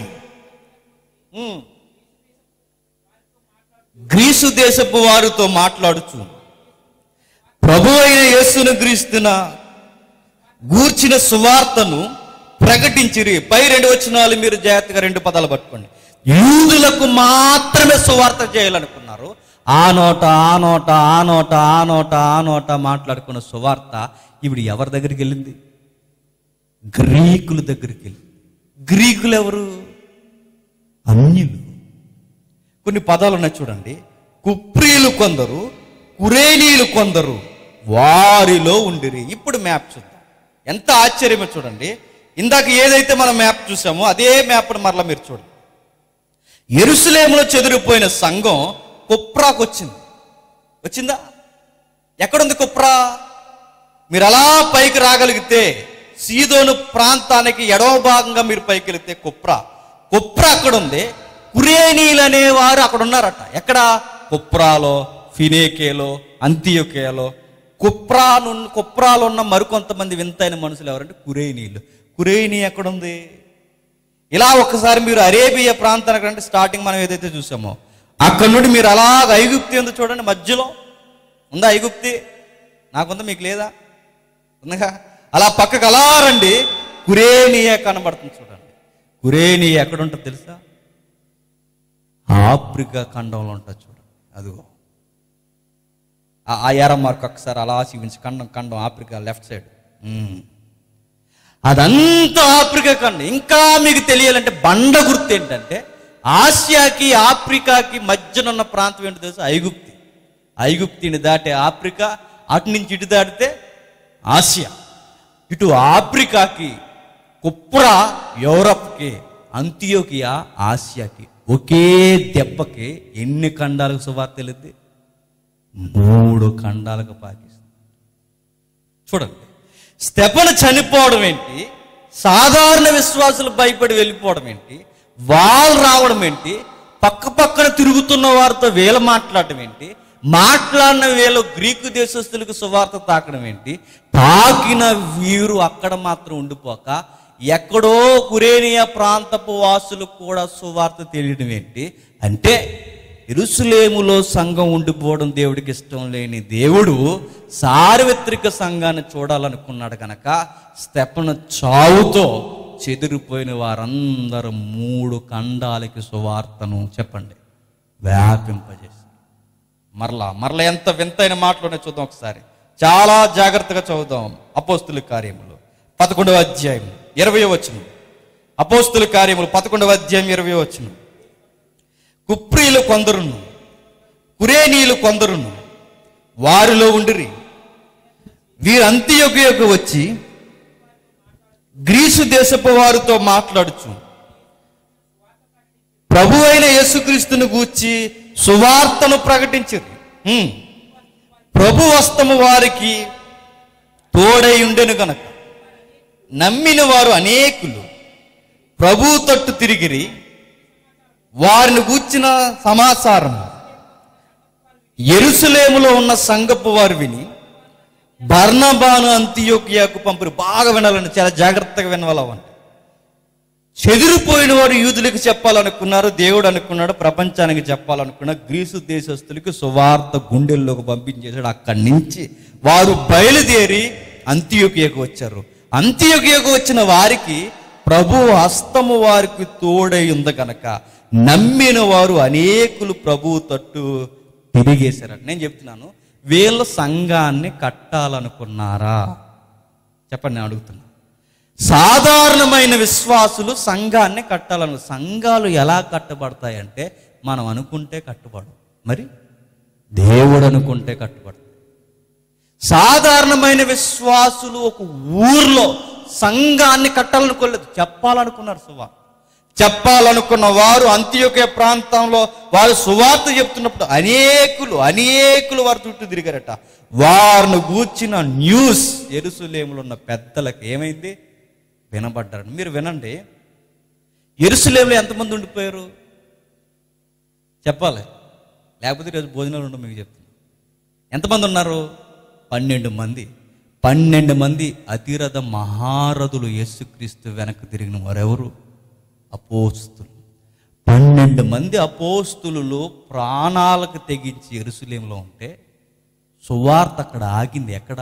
గ్రీసు దేశపు వారితో మాట్లాడుచు ప్రభు అయిన యేసును క్రీస్తున గూర్చిన సువార్తను ప్రకటించిరి. పై రెండు వచనాలు మీరు జాగ్రత్తగా రెండు పదాలు పట్టుకోండి. యూదులకు మాత్రమే సువార్త చేయాలనుకున్నారు. ఆ నోట ఆ నోట ఆ నోట ఆ నోట ఆ నోట మాట్లాడుకున్న సువార్త ఇప్పుడు ఎవరి దగ్గరికి వెళ్ళింది? గ్రీకుల దగ్గరికి వెళ్ళింది. గ్రీకులు ఎవరు? అన్యులు. కొన్ని పదాలు ఉన్నాయి చూడండి. కుప్రీలు కొందరు, కురేనీలు కొందరు వారిలో ఉండిరి. ఇప్పుడు మ్యాప్ చూద్దాం. ఎంత ఆశ్చర్యమో చూడండి. ఇందాక ఏదైతే మనం మ్యాప్ చూసామో అదే మ్యాప్ను మరలా మీరు చూడండి. యెరూషలేములో చెదిరిపోయిన సంఘం కుప్రాకు వచ్చింది. వచ్చిందా? ఎక్కడుంది కుప్రా? మీరు అలా పైకి రాగలిగితే సీదోను ప్రాంతానికి ఎడవ భాగంగా మీరు పైకి వెళితే కుప్రా కుప్రా అక్కడ ఉంది. కురేనీలు అనేవారు అక్కడ ఉన్నారట. ఎక్కడ? కుప్రాలో, ఫినేకేలో, అంతియోకేలో. కుప్రాను కుప్రాలో ఉన్న మరికొంతమంది వింతైన మనుషులు ఎవరంటే కురేనీలు. కురేనీ ఎక్కడుంది? ఇలా ఒకసారి మీరు అరేబియా ప్రాంతానికి అంటే స్టార్టింగ్ మనం ఏదైతే చూసామో అక్కడ నుండి మీరు అలాగ ఐగుప్తి ఉంది చూడండి. మధ్యలో ఉందా ఐగుప్తి? నాకుందా, మీకు లేదా? ఉందిగా. అలా పక్కకు అలా రండి, కురేనియా కనబడుతుంది చూడండి. కురేనియా ఎక్కడ ఉంటుంది తెలుసా? ఆఫ్రికా ఖండంలో ఉంటుంది చూడండి. అదిగో ఆ ఎర మార్క్ ఒకసారి అలా చూపించి ఖండం ఖండం ఆఫ్రికా లెఫ్ట్ సైడ్, అదంతా ఆఫ్రికా ఖండం. ఇంకా మీకు తెలియాలంటే బండ గుర్తు ఏంటంటే ఆసియాకి ఆఫ్రికాకి మధ్యనున్న ప్రాంతం ఏంటో తెలుసా? ఐగుప్తి. ఐగుప్తిని దాటే ఆఫ్రికా, అటు నుంచి ఇటు దాటితే ఆసియా. ఇటు ఆఫ్రికాకి, కుప్రా యూరప్కి, అంతియోకియా ఆసియాకి. ఒకే దెబ్బకి ఎన్ని ఖండాలకు సువార్త వెళ్ళింది? మూడు ఖండాలకు పాకిస్తాన్. చూడండి, స్తెఫను చనిపోవడం ఏంటి, సాధారణ విశ్వాసులు భయపడి వెళ్ళిపోవడం ఏంటి, వాళ్ళు రావడం ఏంటి, పక్క పక్కన తిరుగుతున్న వారితో వీళ్ళ మాట్లాడటం ఏంటి, మాట్లాడిన వేళ గ్రీకు దేశస్తులకు సువార్త తాకడం ఏంటి? తాకిన వీరు అక్కడ మాత్రం ఉండిపోక ఎక్కడో కురేనియా ప్రాంతపు వాసులకు కూడా సువార్త తెలియడం ఏంటి? అంటే యెరూషలేములో సంఘం ఉండిపోవడం దేవుడికి ఇష్టం లేని దేవుడు సార్వత్రిక సంఘాన్ని చూడాలనుకున్నాడు కనుక స్తెఫను చావుతో చెదిరిపోయిన వారందరూ మూడు ఖండాలకి సువార్తను చెప్పండి వ్యాపింపజేసి మరలా మరలా ఎంత వింతైన మాటలోనే చూద్దాం ఒకసారి. చాలా జాగ్రత్తగా చదువుదాం. అపోస్తుల కార్యములు పదకొండవ అధ్యాయం ఇరవై వచనం. అపోస్తుల కార్యములు పదకొండవ అధ్యాయం ఇరవై వచనం. కుప్రీలు కొందరును కురేనీయులు కొందరును వారిలో ఉండిరి. వీరు అంతియొకయకు వచ్చి గ్రీసు దేశపు వారితో మాట్లాడుచు ప్రభు అయిన యేసుక్రీస్తును గూర్చి సువార్తను ప్రకటించారు. ప్రభు హస్తము వారికి తోడై ఉండెను గనక నమ్మిన వారు అనేకులు ప్రభు తట్టు తిరిగిరి. వారిని గూర్చిన సమాచారం యెరూషలేములో ఉన్న సంఘపు వారు విని బర్నబాను అంతియోకియాకు పంపిరి. బాగా వినాలని, చాలా జాగ్రత్తగా వినవాలంటే. చెదిరిపోయిన వారు యూదులకు చెప్పాలనుకున్నారు, దేవుడు అనుకున్నాడు ప్రపంచానికి చెప్పాలనుకున్న గ్రీసు దేశస్తులకి సువార్త గుండెల్లోకి పంపించేశాడు. అక్కడి నుంచి వారు బయలుదేరి అంతియోకియాకు వచ్చారు. అంతియోకియాకు వచ్చిన వారికి ప్రభు హస్తము వారికి తోడై ఉంది కనుక నమ్మిన వారు అనేకులు ప్రభు తట్టు తిరిగేశారట. నేను చెప్తున్నాను, వీళ్ళ సంఘాన్ని కట్టాలనుకున్నారా చెప్పండి, నేను అడుగుతున్నా. సాధారణమైన విశ్వాసులు సంఘాన్ని కట్టాలను. సంఘాలు ఎలా కట్టబడతాయంటే మనం అనుకుంటే కట్టుబడు, మరి దేవుడు అనుకుంటే కట్టుబడతాయి. సాధారణమైన విశ్వాసులు ఒక ఊర్లో సంఘాన్ని కట్టాలనుకోలేదు, చెప్పాలనుకున్నారు. సువార్త చెప్పాలనుకున్న వారు అంతియోకియ ప్రాంతంలో వారు సువార్త చెప్తున్నప్పుడు అనేకులు అనేకులు వారు చుట్టూ తిరిగారట. వారిని గూర్చిన న్యూస్ యెరూషలేములో ఉన్న పెద్దలకు ఏమైంది? వినబడ్డారు. మీరు వినండి, యెరూషలేములో ఎంతమంది ఉండిపోయారు చెప్పాలి, లేకపోతే ఈరోజు భోజనాలు ఉండవు. మీకు చెప్తాను ఎంతమంది ఉన్నారు? పన్నెండు మంది. పన్నెండు మంది అతిరథ మహారథులు యేసుక్రీస్తు వెనక్కి తిరిగిన వారెవరు? అపోస్తులు. పన్నెండు మంది అపోస్తులు ప్రాణాలకు తెగించి యెరూషలేములో ఉంటే సువార్త అక్కడ ఆగింది. ఎక్కడ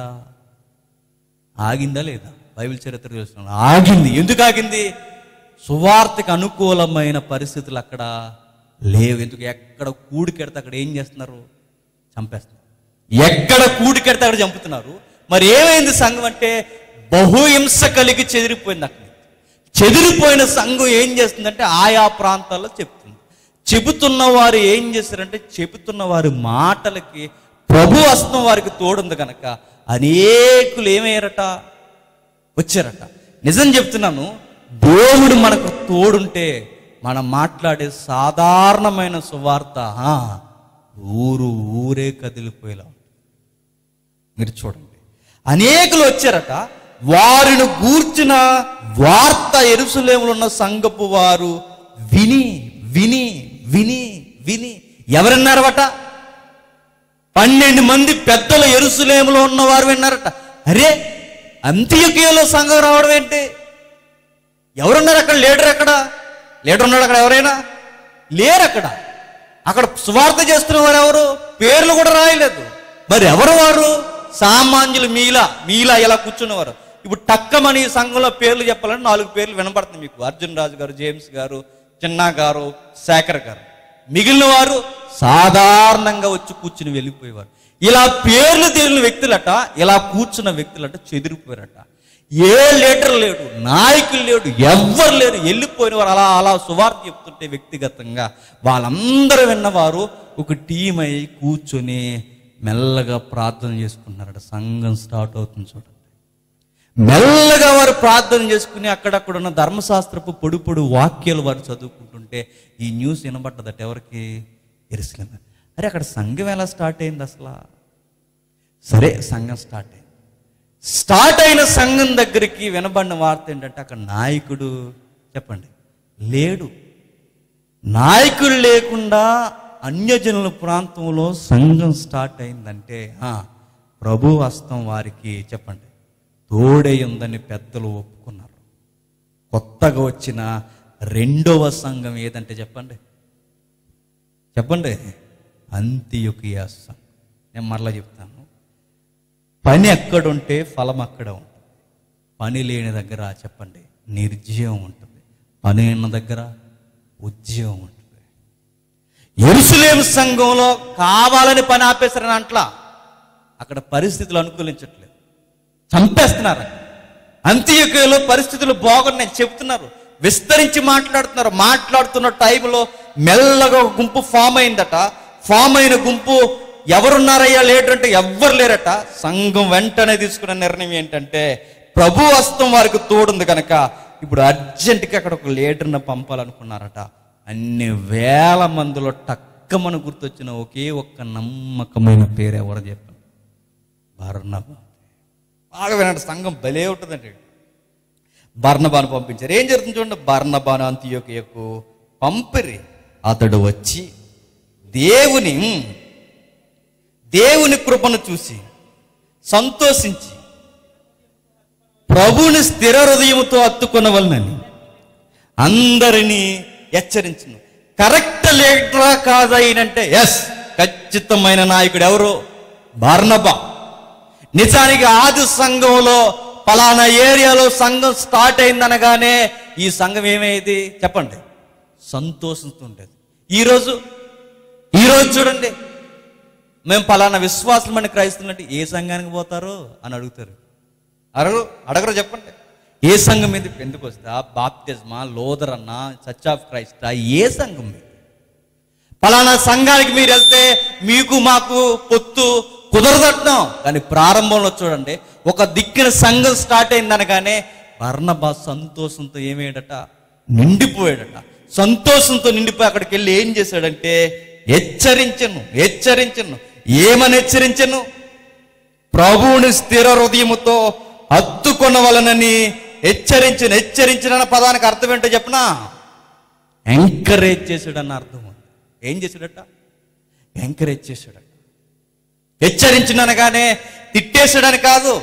ఆగిందా లేదా? బైబిల్ చరిత్ర తెలుసుకున్నాను, ఆగింది. ఎందుకు ఆగింది? సువార్తకు అనుకూలమైన పరిస్థితులు అక్కడ లేవు. ఎందుకు? ఎక్కడ కూడికెడితే అక్కడ ఏం చేస్తున్నారు? చంపేస్తున్నారు. ఎక్కడ కూడికెడితే అక్కడ చంపుతున్నారు. మరి ఏమైంది సంఘం అంటే? బహుహింస కలిగి చెదిరిపోయింది. అక్కడ చెదిరిపోయిన సంఘం ఏం చేస్తుందంటే ఆయా ప్రాంతాల్లో చెప్తుంది. చెబుతున్న వారు ఏం చేస్తారంటే చెబుతున్న వారి మాటలకి ప్రభు హస్తం వారికి తోడుంది కనుక అనేకులు ఏమయ్యారట? వచ్చారట. నిజం చెప్తున్నాను, దేవుడు మనకు తోడుంటే మనం మాట్లాడే సాధారణమైన సువార్త ఊరు ఊరే కదిలిపోయేలా. మీరు చూడండి, అనేకులు వచ్చారట. వారిని గూర్చిన వార్త యెరూషలేములో ఉన్న సంఘపు వారు విని విని విని విని ఎవరన్నారట? పన్నెండు మంది పెద్దలు యెరూషలేములో ఉన్న వారు విన్నారట. అరే, అంతియోకియాలో సంఘం రావడం ఏంటి? ఎవరున్నారు అక్కడ? లీడర్ ఎక్కడ? లీడర్ ఉన్నాడు అక్కడ? ఎవరైనా లేరు అక్కడ. అక్కడ సువార్త చేస్తున్న వారు ఎవరు? పేర్లు కూడా రాయలేదు. మరి ఎవరు వారు? సామాన్యులు. మీలా మీలా ఇలా కూర్చున్నవారు. ఇప్పుడు టక్కమని సంఘంలో పేర్లు చెప్పాలంటే నాలుగు పేర్లు వినపడుతుంది మీకు. అర్జున్ రాజు గారు, జేమ్స్ గారు, చిన్నా గారు, శేఖర్ గారు. మిగిలిన వారు సాధారణంగా వచ్చి కూర్చుని వెళ్ళిపోయేవారు. ఇలా పేర్లు తెలియని వ్యక్తులట, ఇలా కూర్చున్న వ్యక్తులట చెదిరిపోయారట. ఏ లీడర్ లేడు, నాయకులు లేడు, ఎవ్వరు లేరు, వెళ్ళిపోయిన వారు. అలా అలా సువార్త చెప్తుంటే వ్యక్తిగతంగా వాళ్ళందరూ విన్నవారు ఒక టీం అయి కూర్చొని మెల్లగా ప్రార్థన చేసుకున్నారట. సంఘం స్టార్ట్ అవుతుంది చూడండి. మెల్లగా వారు ప్రార్థన చేసుకుని అక్కడక్కడ ఉన్న ధర్మశాస్త్రపు పొడి పొడి వాక్యాలు వారు చదువుకుంటుంటే ఈ న్యూస్ వినబడ్డదట. ఎవరికి? యెరూషలేము. అరే, అక్కడ సంఘం ఎలా స్టార్ట్ అయింది అసలు? సరే, సంఘం స్టార్ట్ అయింది. స్టార్ట్ అయిన సంఘం దగ్గరికి వినబడిన వార్త ఏంటంటే అక్కడ నాయకుడు చెప్పండి లేడు. నాయకుడు లేకుండా అన్యజనుల ప్రాంతంలో సంఘం స్టార్ట్ అయిందంటే ప్రభు హస్తం వారికి చెప్పండి తోడై ఉందని పెద్దలు ఒప్పుకున్నారు. కొత్తగా వచ్చిన రెండవ సంఘం ఏదంటే చెప్పండి చెప్పండి అంతియొకయ సంఘం. నేను మరలా చెప్తాను, పని ఎక్కడుంటే ఫలం అక్కడ ఉంటుంది. పని లేని దగ్గర చెప్పండి నిర్జీవం ఉంటుంది, పని ఉన్న దగ్గర ఉద్యోగం ఉంటుంది. యెరూషలేము సంఘంలో కావాలని పని ఆపేస్తారని అంట్లా, అక్కడ పరిస్థితులు అనుకూలించట్లేదు, చంపేస్తున్నారు. అంత్యొకయలో పరిస్థితులు బాగున్నాయి చెప్తున్నారు, విస్తరించి మాట్లాడుతున్నారు. మాట్లాడుతున్న టైంలో మెల్లగా ఒక గుంపు ఫామ్ అయిందట. ఫామ్ అయిన గుంపు ఎవరున్నారయ్యా లీడర్ అంటే ఎవ్వరు లేరట. సంఘం వెంటనే తీసుకున్న నిర్ణయం ఏంటంటే ప్రభు హస్తం వారికి తోడుంది కనుక ఇప్పుడు అర్జెంటుగా అక్కడ ఒక లీడర్ని పంపాలనుకున్నారట. అన్ని వేల మందిలో టక్కమని గుర్తొచ్చిన ఒకే ఒక్క నమ్మకమైన పేరు ఎవరు చెప్పారు? బర్నబా. బాగా వినండి, సంఘం భలే ఉంటుందండి. బర్నబాను పంపించారు. ఏం జరుగుతుంది చూడండి. బర్నబాను అంతియొకయకు పంపిరి. అతడు వచ్చి దేవుని దేవుని కృపను చూసి సంతోషించి ప్రభుని స్థిర హృదయముతో హత్తుకొనవలనని అందరినీ హెచ్చరించును. కరెక్ట్ లీడరా కాదా ఈయనంటే ఎస్, ఖచ్చితమైన నాయకుడు ఎవరు? బర్నబా. నిజానికి ఆది సంఘంలో ఫలానా ఏరియాలో సంఘం స్టార్ట్ అయిందనగానే ఈ సంఘం ఏమయ్యేది చెప్పండి? సంతోషంతో ఉండేది. ఈరోజు ఈరోజు చూడండి, మేము ఫలానా విశ్వాసం అని క్రైస్తున్నట్టు ఏ సంఘానికి పోతారో అని అడుగుతారు. అడగరు అడగరు చెప్పండి. ఏ సంఘం మీద పెందుకొస్తా, బాప్తిజమా, లోదరన్నా, చర్చ్ ఆఫ్ క్రైస్టా, ఏ సంఘం మీద? ఫలానా సంఘానికి మీరు వెళ్తే మీకు మాకు పొత్తు కుదరదట్నం. కానీ ప్రారంభంలో చూడండి, ఒక దిక్కున సంఘం స్టార్ట్ అయిందనగానే బర్నబా సంతోషంతో ఏమయ్యాడట? నిండిపోయాడట. సంతోషంతో నిండిపోయి అక్కడికి వెళ్ళి ఏం చేశాడంటే హెచ్చరించను హెచ్చరించను ఏమని హెచ్చరించను? ప్రభువుని స్థిర హృదయముతో హత్తుకొనవలనని హెచ్చరించను. హెచ్చరించిన పదానికి అర్థం ఏంటో చెప్పనా? ఎంకరేజ్ చేశాడన్న అర్థం. ఏం చేశాడట? ఎంకరేజ్ చేశాడట. హెచ్చరించినగానే తిట్టేసాడని కాదు,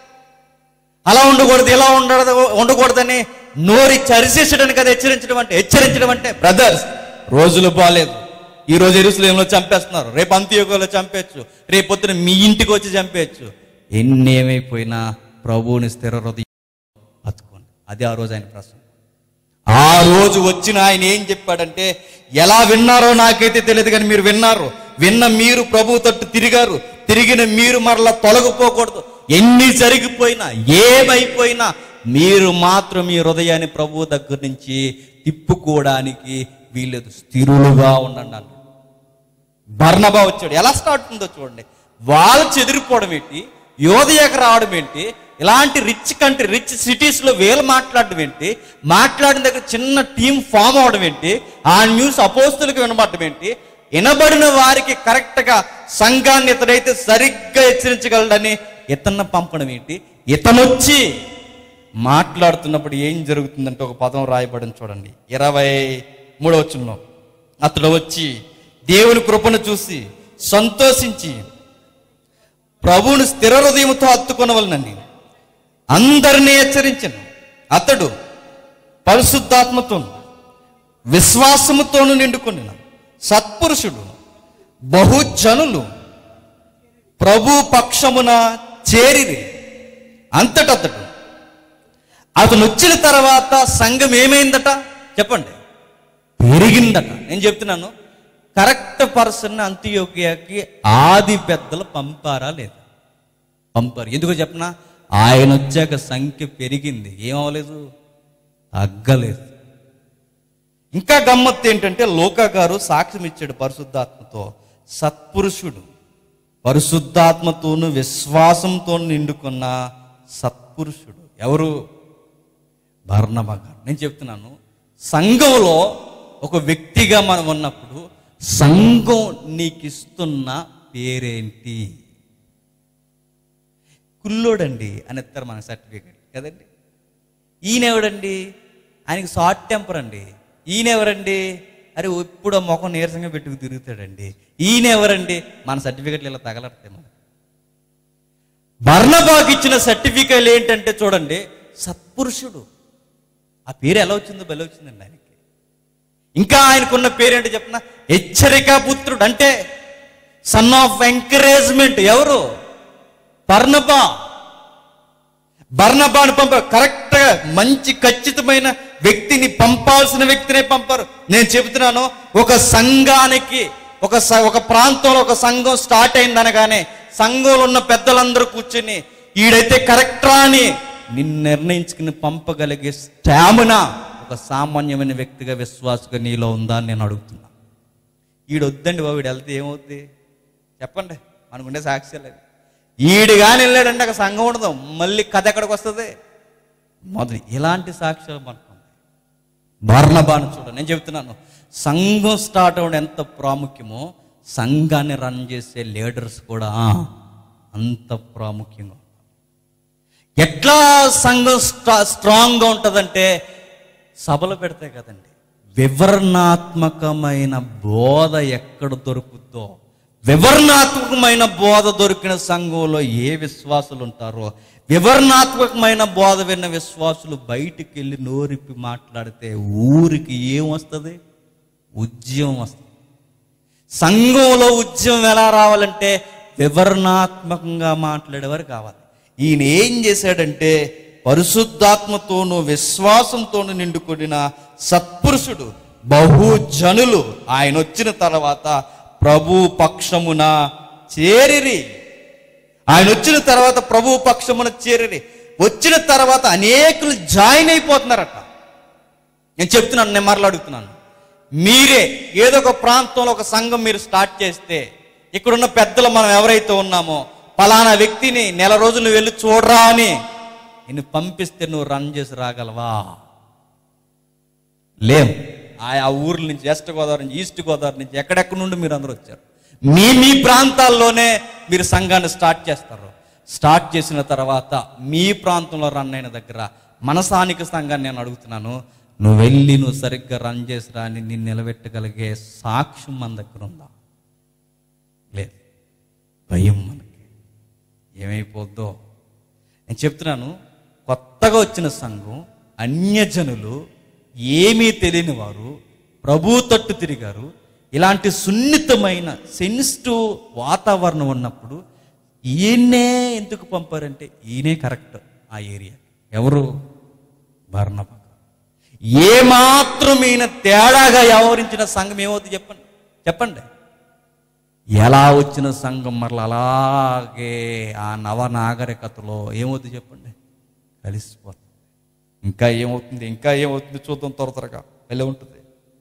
అలా ఉండకూడదు ఇలా ఉండదు ఉండకూడదని నోరి చరిసేసాడని కదా హెచ్చరించడం అంటే. హెచ్చరించడం అంటే బ్రదర్స్, రోజులు బాగాలేదు, ఈ రోజు యెరూషలేములో చంపేస్తున్నారు, రేపు అంత్యొకయలో చంపేయచ్చు, రేపు పొద్దున మీ ఇంటికి వచ్చి చంపేయచ్చు. ఎన్ని ఏమైపోయినా ప్రభువుని స్థిర హృదయం హత్తుకోండి. అది ఆ రోజు ఆయన ప్రశ్న. ఆ రోజు వచ్చిన ఆయన ఏం చెప్పాడంటే, ఎలా విన్నారో నాకైతే తెలియదు కానీ మీరు విన్నారు. విన్న మీరు ప్రభు తట్టు తిరిగారు. తిరిగిన మీరు మరలా తొలగిపోకూడదు. ఎన్ని జరిగిపోయినా ఏమైపోయినా మీరు మాత్రం మీ హృదయాన్ని ప్రభు దగ్గర నుంచి తిప్పుకోవడానికి వీలేదు, స్థిరులుగా ఉండండి అన్నాడు. బర్నబా వచ్చాడు. ఎలా స్టార్ట్ ఉందో చూడండి. వాళ్ళు చెదిరిపోవడం ఏంటి, యోదయకు రావడం ఏంటి, ఇలాంటి రిచ్ కంట్రీ రిచ్ సిటీస్లో వీళ్ళు మాట్లాడడం ఏంటి, మాట్లాడిన దగ్గర చిన్న టీం ఫామ్ అవడం ఏంటి, ఆ న్యూస్ అపోస్తులకు వినబడడం ఏంటి, వినబడిన వారికి కరెక్ట్గా సంఘాన్ని ఇతడైతే సరిగ్గా హెచ్చరించగలడని ఇతన్ని పంపడం ఏంటి. ఇతనొచ్చి మాట్లాడుతున్నప్పుడు ఏం జరుగుతుందంటే ఒక పదం రాయబడిన చూడండి, ఇరవై మూడవ వచనంలో. అతడు వచ్చి దేవుని కృపను చూసి సంతోషించి ప్రభువుని స్థిర హృదయంతో హత్తుకొనవలనని అందరినీ హెచ్చరించను. అతడు పరిశుద్ధాత్మతోను విశ్వాసముతోను నిండుకొనిన సత్పురుషుడు, బహుజనులు ప్రభు పక్షమున చేరిరి. అంతటతడు అతను వచ్చిన తర్వాత సంఘం ఏమైందట చెప్పండి? పెరిగిందట. నేను చెప్తున్నాను, కరెక్ట్ పర్సన్ అంత్యొకయకి ఆది పెద్దలు పంపారా లేదా? పంపారు. ఎందుకో చెప్పనా? ఆయన వచ్చాక సంఖ్య పెరిగింది, ఏమవలేదు, తగ్గలేదు. ఇంకా గమ్మత్తు ఏంటంటే లోకా గారు సాక్ష్యం ఇచ్చాడు పరిశుద్ధాత్మతో. సత్పురుషుడు, పరిశుద్ధాత్మతోను విశ్వాసంతో నిండుకున్న సత్పురుషుడు ఎవరు? బర్నబా గారు. నేను చెప్తున్నాను, సంఘంలో ఒక వ్యక్తిగా మనం ఉన్నప్పుడు సంఘం నీకు ఇస్తున్న పేరేంటి? కుల్లోడండి అని ఇస్తారు మన సర్టిఫికేట్ కదండి. ఈయనెవడండి? ఆయనకి షార్ట్ టెంపర్ అండి. ఈయనెవరండి? అరే ఇప్పుడు ఆ ముఖం నీరసంగా పెట్టుకు తిరుగుతాడండి. ఈయన ఎవరండి? మన సర్టిఫికెట్లు ఇలా తగలడతాయి. మన బర్నబాకి ఇచ్చిన సర్టిఫికెట్ ఏంటంటే చూడండి, సత్పురుషుడు. ఆ పేరు ఎలా వచ్చిందో బలి వచ్చిందండి ఆయనకి. ఇంకా ఆయనకున్న పేరేంటో చెప్పిన హెచ్చరికా పుత్రుడు, అంటే సన్ ఆఫ్ ఎంకరేజ్మెంట్. ఎవరు? బర్నబా. బర్నబాను పంపారు. కరెక్ట్గా మంచి ఖచ్చితమైన వ్యక్తిని, పంపాల్సిన వ్యక్తినే పంపారు. నేను చెబుతున్నాను, ఒక సంఘానికి ఒక ఒక ప్రాంతంలో ఒక సంఘం స్టార్ట్ అయిందనగానే సంఘంలో ఉన్న పెద్దలందరూ కూర్చుని ఈడైతే కరెక్టరా అని నిన్ను నిర్ణయించుకుని పంపగలిగే స్టామినా ఒక సామాన్యమైన వ్యక్తిగా, విశ్వాసగా నీలో ఉందా అని నేను అడుగుతున్నా. ఈడొద్దండి బాబు, ఈడు వెళ్తే ఏమవుద్ది చెప్పండి, అనుకుంటే సాక్ష్యాలు అవి. ఈడు కానీ వెళ్ళాడంటే అక్కడ సంఘం ఉండదు, మళ్ళీ కథ ఎక్కడికి వస్తుంది? మొదటి ఇలాంటి సాక్ష్యాలు మనకు బర్నబాను చూడండి. నేను చెప్తున్నాను, సంఘం స్టార్ట్ అవ్వడం ఎంత ప్రాముఖ్యమో సంఘాన్ని రన్ చేసే లీడర్స్ కూడా అంత ప్రాముఖ్యంగా. ఎట్లా సంఘం స్ట్రా స్ట్రాంగ్గా ఉంటుందంటే సభలు పెడతాయి కదండి. వివరణాత్మకమైన బోధ ఎక్కడ దొరుకుద్దో, వివరణాత్మకమైన బోధ దొరికిన సంఘంలో ఏ విశ్వాసులు ఉంటారో, వివరణాత్మకమైన బోధ విన్న విశ్వాసులు బయటికి వెళ్ళి నోరిప్పి మాట్లాడితే ఊరికి ఏం వస్తుంది? ఉద్యమం వస్తుంది. సంఘంలో ఉద్యమం ఎలా రావాలంటే వివరణాత్మకంగా మాట్లాడేవారు కావాలి. ఈయన ఏం చేశాడంటే పరిశుద్ధాత్మతోనూ విశ్వాసంతోనూ నిండుకొనిన సత్పురుషుడు. బహుజనులు ఆయన వచ్చిన తర్వాత ప్రభు పక్షమున చేరిరి. ఆయన వచ్చిన తర్వాత ప్రభు పక్షమున చేరిరి. వచ్చిన తర్వాత అనేకులు జాయిన్ అయిపోతున్నారట. నేను చెప్తున్నాను, నేను మరలాడుతున్నాను, మీరే ఏదో ఒక ప్రాంతంలో ఒక సంఘం మీరు స్టార్ట్ చేస్తే, ఇక్కడున్న పెద్దలు మనం ఎవరైతే ఉన్నామో పలానా వ్యక్తిని నెల రోజులు వెళ్ళి చూడరా అని నిన్ను పంపిస్తే నువ్వు రన్ చేసి రాగలవా? లేం. ఆ ఊర్ల నుంచి, వెస్ట్ గోదావరి నుంచి, ఈస్ట్ గోదావరి నుంచి, ఎక్కడెక్కడి నుండి మీరు అందరూ వచ్చారు. మీ మీ ప్రాంతాల్లోనే మీరు సంఘాన్ని స్టార్ట్ చేస్తారు. స్టార్ట్ చేసిన తర్వాత మీ ప్రాంతంలో రన్ అయిన దగ్గర మన స్థానిక సంఘాన్ని నేను అడుగుతున్నాను, నువ్వు వెళ్ళి నువ్వు సరిగ్గా రన్ చేసి రాని నిన్ను నిలబెట్టగలిగే సాక్ష్యం మన దగ్గర ఉందా? లేదు. భయం మనకి ఏమైపోద్దో. నేను చెప్తున్నాను, కొత్తగా వచ్చిన సంఘం, అన్యజనులు, ఏమీ తెలియని వారు ప్రభు తట్టు తిరిగారు. ఇలాంటి సున్నితమైన సెన్సిటివ్ వాతావరణం ఉన్నప్పుడు ఈయన్నే ఎందుకు పంపారంటే ఈయనే కరెక్ట్ ఆ ఏరియా. ఎవరు? బర్నబా. ఏమాత్రం ఈయన తేడాగా వ్యవహరించిన సంఘం ఏమవుతుంది చెప్పండి చెప్పండి ఎలా వచ్చిన సంఘం మరలా అలాగే ఆ నవనాగరికతలో ఏమవుతుంది చెప్పండి? కలిసిపోతుంది. ఇంకా ఏమవుతుంది ఇంకా ఏమవుతుంది చూద్దాం త్వర త్వరగా. వెళ్ళి ఉంటుంది.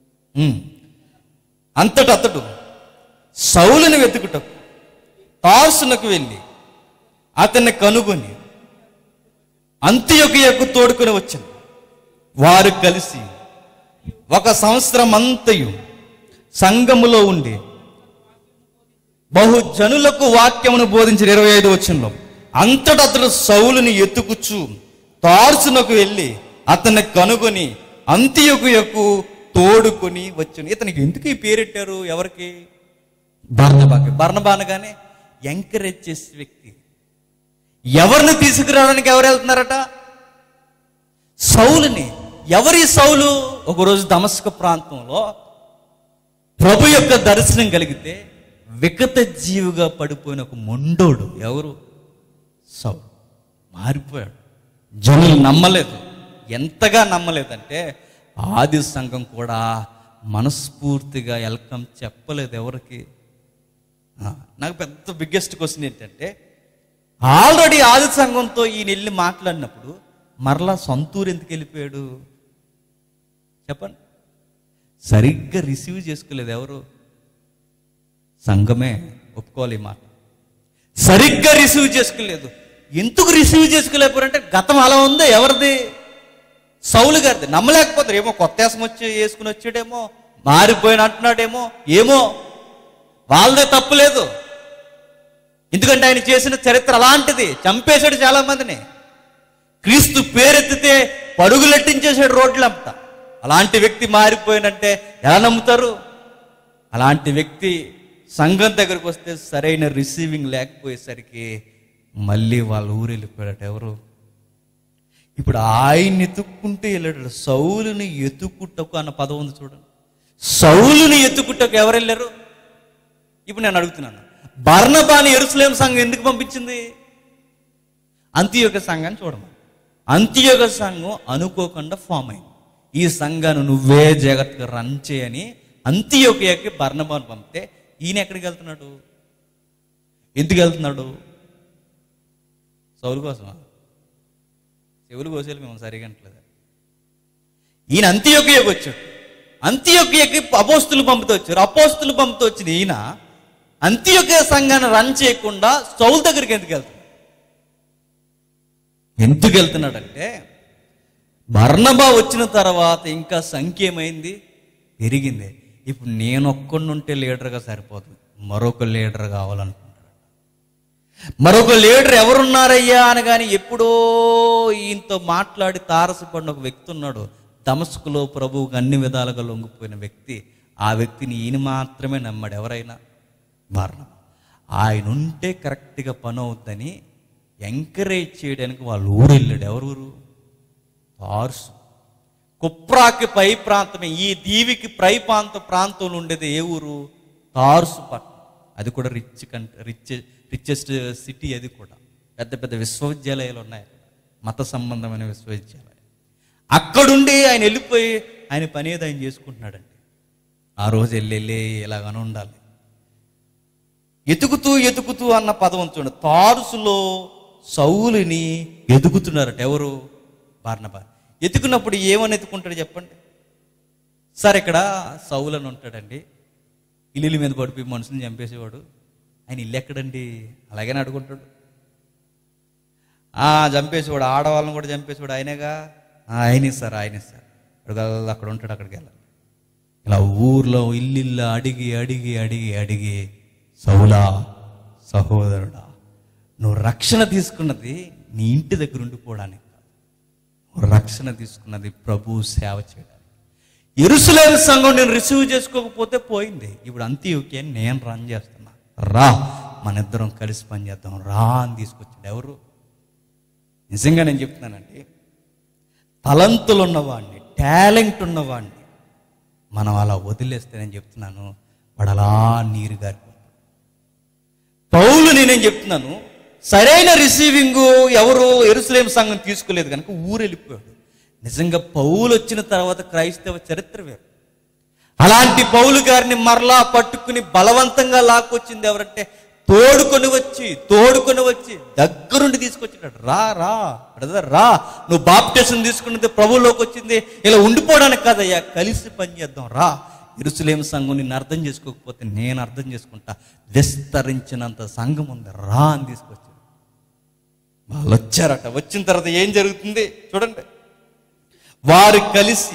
అంతటా అతడు సౌలుని వెతుకుటకు తార్సునకు వెళ్ళి అతన్ని కనుగొని అంతియొకయకు తోడుకొని వచ్చాను. వారు కలిసి ఒక సంవత్సరం అంతయు సంఘములో ఉండి బహుజనులకు వాక్యమును బోధించిన. ఇరవై ఐదు వచనంలో అంతటా అతడు సౌలుని ఎత్తుకుచు తార్సునకు వెళ్ళి అతన్ని కనుగొని అంతియొకయకు తోడుకొని వచ్చాను. ఇతనికి ఎందుకు ఈ పేరెట్టారు? ఎవరికి? బర్నబాకి. బర్నబా అనగానే ఎంకరేజ్ చేసే వ్యక్తి. ఎవరిని తీసుకురావడానికి ఎవరు వెళ్తున్నారట? సౌలుని. ఎవరి సౌలు? ఒకరోజు దమస్క ప్రాంతంలో ప్రభు యొక్క దర్శనం కలిగితే వికత జీవిగా పడిపోయిన ఒక మొండోడు. ఎవరు? సౌలు. మారిపోయాడు. జనులు నమ్మలేదు. ఎంతగా నమ్మలేదంటే ఆది సంఘం కూడా మనస్ఫూర్తిగా వెల్కమ్ చెప్పలేదు ఎవరికి. నాకు పెద్ద బిగ్గెస్ట్ క్వశ్చన్ ఏంటంటే, ఆల్రెడీ ఆది సంఘంతో ఈయన వెళ్ళి మాట్లాడినప్పుడు మరలా సొంతూరు ఎందుకు వెళ్ళిపోయాడు చెప్పండి? సరిగ్గా రిసీవ్ చేసుకోలేదు ఎవరు? సంఘమే ఒప్పుకోవాలి ఈ మాట. సరిగ్గా రిసీవ్ చేసుకోలేదు. ఎందుకు రిసీవ్ చేసుకోలేకపోయారంటే గతం అలా ఉందో. ఎవరిది? సౌలు గారిది. నమ్మలేకపోతారు. ఏమో కొత్త వేసం వచ్చి వేసుకుని వచ్చాడేమో, మారిపోయిన అంటున్నాడేమో, ఏమో. వాళ్ళదే తప్పు లేదు. ఎందుకంటే ఆయన చేసిన చరిత్ర అలాంటిది. చంపేశాడు చాలా మందిని. క్రీస్తు పేరెత్తితే పరుగులెట్టించేశాడు రోడ్లంతా. అలాంటి వ్యక్తి మారిపోయినంటే ఎలా నమ్ముతారు? అలాంటి వ్యక్తి సంఘం దగ్గరకు వస్తే సరైన రిసీవింగ్ లేకపోయేసరికి మళ్ళీ వాళ్ళ ఊరు వెళ్ళిపోయాడట. ఎవరు? ఇప్పుడు ఆయన్ని ఎత్తుక్కుంటూ వెళ్ళాడు. సౌలుని ఎత్తుకుట్టకు అన్న పదం ఉంది చూడండి. సౌలుని ఎత్తుకుట్టకు ఎవరు వెళ్ళారు? ఇప్పుడు నేను అడుగుతున్నాను, బర్నబాని యెరూషలేము సంఘం ఎందుకు పంపించింది? అంతియోక సంఘాన్ని చూడము. అంతియోక సంఘం అనుకోకుండా ఫామ్ అయింది. ఈ సంఘాన్ని నువ్వే జాగ్రత్తగా రన్ చేయని అంతియోకయకి బర్నబాను పంపితే ఈయన ఎక్కడికి వెళ్తున్నాడు? ఎందుకు వెళ్తున్నాడు? సౌలు కోసమా? చెవులు కోసేలు మేము సరిగా అంటలేదు. ఈయన అంతియోకయకి వచ్చాడు. అంతియోకయకి అపోస్తులు పంపుతూ వచ్చారు. అపోస్తులు పంపుతూ వచ్చిన ఈయన అంతియోకయ సంఘాన్ని రన్ చేయకుండా సౌలు దగ్గరికి ఎందుకు వెళ్తున్నాడు? ఎందుకు వెళ్తున్నాడంటే బర్నబా వచ్చిన తర్వాత ఇంకా సంఖ్య ఏమైంది? పెరిగింది. ఇప్పుడు నేను ఒక్కడుంటే లీడర్గా సరిపోతుంది, మరొక లీడర్ కావాలనుకుంటాడు. మరొక లీడర్ ఎవరున్నారయ్యా అని కానీ ఎప్పుడో ఈయనతో మాట్లాడి తారసపడిన ఒక వ్యక్తి ఉన్నాడు. దమస్కులో ప్రభువుకు అన్ని విధాలుగా లొంగిపోయిన వ్యక్తి. ఆ వ్యక్తిని ఈయన మాత్రమే నమ్మాడు. ఎవరైనా? బర్నబా. ఆయన ఉంటే కరెక్ట్గా పని అవుద్దని ఎంకరేజ్ చేయడానికి వాళ్ళు ఊరు వెళ్ళాడు. ఎవరు ఊరు? తార్సు. కుప్రాకి పై ప్రాంతమే. ఈ దీవికి పై ప్రాంత ప్రాంతంలో ఉండేది ఏ ఊరు? తార్సు పట్టణం. అది కూడా rich country, rich richest city. అది కూడా పెద్ద పెద్ద విశ్వవిద్యాలయాలు ఉన్నాయి, మత సంబంధమైన విశ్వవిద్యాలయాలు. అక్కడుండి ఆయన వెళ్ళిపోయి ఆయన పని ఏదో ఆయన చేసుకుంటున్నాడండి. ఆ రోజు వెళ్ళి వెళ్ళి ఇలాగని ఉండాలి. ఎతుకుతూ ఎతుకుతూ అన్న పదం చూడండి. తారుసులో సౌలుని ఎదుగుతున్నారట. ఎవరు? బర్నబా. ఎతుకున్నప్పుడు ఏమని ఎత్తుకుంటాడు చెప్పండి? సార్ ఇక్కడ సౌలు అని ఉంటాడండి, ఇల్లు మీద పడిపోయి మనుషుని చంపేసేవాడు. ఆయన ఇల్లు ఎక్కడండి? అలాగనే అడుగుంటాడు. చంపేసేవాడు, ఆడవాళ్ళని కూడా చంపేసేవాడు ఆయనేగా. ఆయనే సార్, ఆయనే సార్. అడుగు అక్కడ ఉంటాడు, అక్కడికి వెళ్ళాలి. ఇలా ఊర్లో ఇల్లు అడిగి అడిగి అడిగి అడిగి సౌలా సహోదరుడా, నువ్వు రక్షణ తీసుకున్నది నీ ఇంటి దగ్గర ఉండిపోవడానికి కాదు, నువ్వు రక్షణ తీసుకున్నది ప్రభు సేవ చేయడానికి. యెరూషలేము సంఘం నేను రిసీవ్ చేసుకోకపోతే పోయింది. ఇప్పుడు అంతియోక్యాన్ని నేను రన్ చేస్తున్నా, రా మన ఇద్దరం కలిసి పనిచేద్దాం రా అని తీసుకొచ్చాడు. ఎవరు? నిజంగా నేను చెప్తున్నానండి, తలంతులు ఉన్నవాడిని, టాలెంట్ ఉన్నవాడిని మనం అలా వదిలేస్తే నేను చెప్తున్నాను వాడు అలా నీరు గారిపోతాడు. పౌలు నేనేం చెప్తున్నాను, సరైన రిసీవింగ్ ఎవరు యెరూషలేము సంఘం తీసుకోలేదు కనుక ఊరు వెళ్ళిపోయాడు. నిజంగా పౌలు వచ్చిన తర్వాత క్రైస్తవ చరిత్ర వేరు. అలాంటి పౌలు గారిని మరలా పట్టుకుని బలవంతంగా లాక్కొచ్చింది ఎవరంటే తోడుకొని వచ్చి తోడుకొని వచ్చి దగ్గరుండి తీసుకొచ్చాడు. రా రా బ్రదర్ రా, నువ్వు బాప్టిజం తీసుకున్నది ప్రభువులోకి వచ్చింది ఇలా ఉండిపోవడానికి కాదయ్యా, కలిసి పనిచేద్దాం రా. యెరూషలేము సంఘం నిన్ను అర్థం చేసుకోకపోతే నేను అర్థం చేసుకుంటా, విస్తరించినంత సంఘం ఉంది రా అని తీసుకొచ్చాడు. వాళ్ళు వచ్చారట. వచ్చిన తర్వాత ఏం జరుగుతుంది చూడండి. వారు కలిసి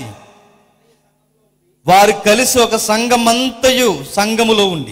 వారు కలిసి ఒక సంఘమంతయు సంఘములో ఉండి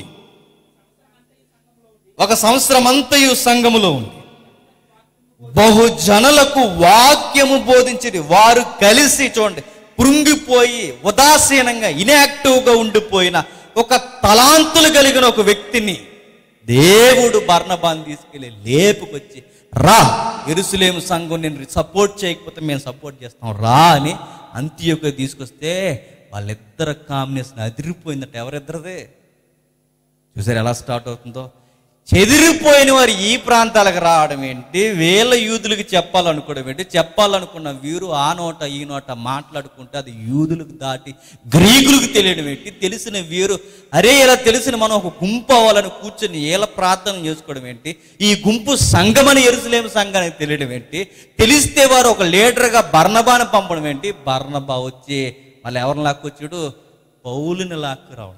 ఒక సంవత్సరం అంతయు సంఘములో ఉండి బహుజనులకు వాక్యము బోధించేది. వారు కలిసి చూడండి, కృంగిపోయి ఉదాసీనంగా ఇన్యాక్టివ్గా ఉండిపోయిన ఒక తలాంతులు కలిగిన ఒక వ్యక్తిని దేవుడు బర్నబాను తీసుకెళ్ళి లేపుకొచ్చి రా, యెరూషలేము సంఘం నేను సపోర్ట్ చేయకపోతే మేము సపోర్ట్ చేస్తాం రా అని అంతియోకు తీసుకొస్తే వాళ్ళిద్దరు కాంబినేషన్ అదిరిపోయిందట. ఎవరిద్దరిదే చూసారు ఎలా స్టార్ట్ అవుతుందో. చెదిరిపోయిన వారు ఈ ప్రాంతాలకు రావడం ఏంటి, వేల యూదులకు చెప్పాలనుకోవడం ఏంటి, చెప్పాలనుకున్న వీరు ఆ నోట ఈ నోట మాట్లాడుకుంటే అది యూదులకు దాటి గ్రీకులకు తెలియడం ఏంటి, తెలిసిన వీరు అరే ఇలా తెలిసిన మనం ఒక గుంపు అవ్వాలని కూర్చొని ఏలా ప్రార్థన చేసుకోవడం ఏంటి, ఈ గుంపు సంఘమని యెరూషలేము సంఘానికి తెలియడం ఏంటి, తెలిస్తే వారు ఒక లీడర్గా బర్నబాను పంపడం ఏంటి. బర్నబా వచ్చి వాళ్ళు ఎవరిని లాక్కొచ్చాడు? పౌలుని లాక్కు రావడం.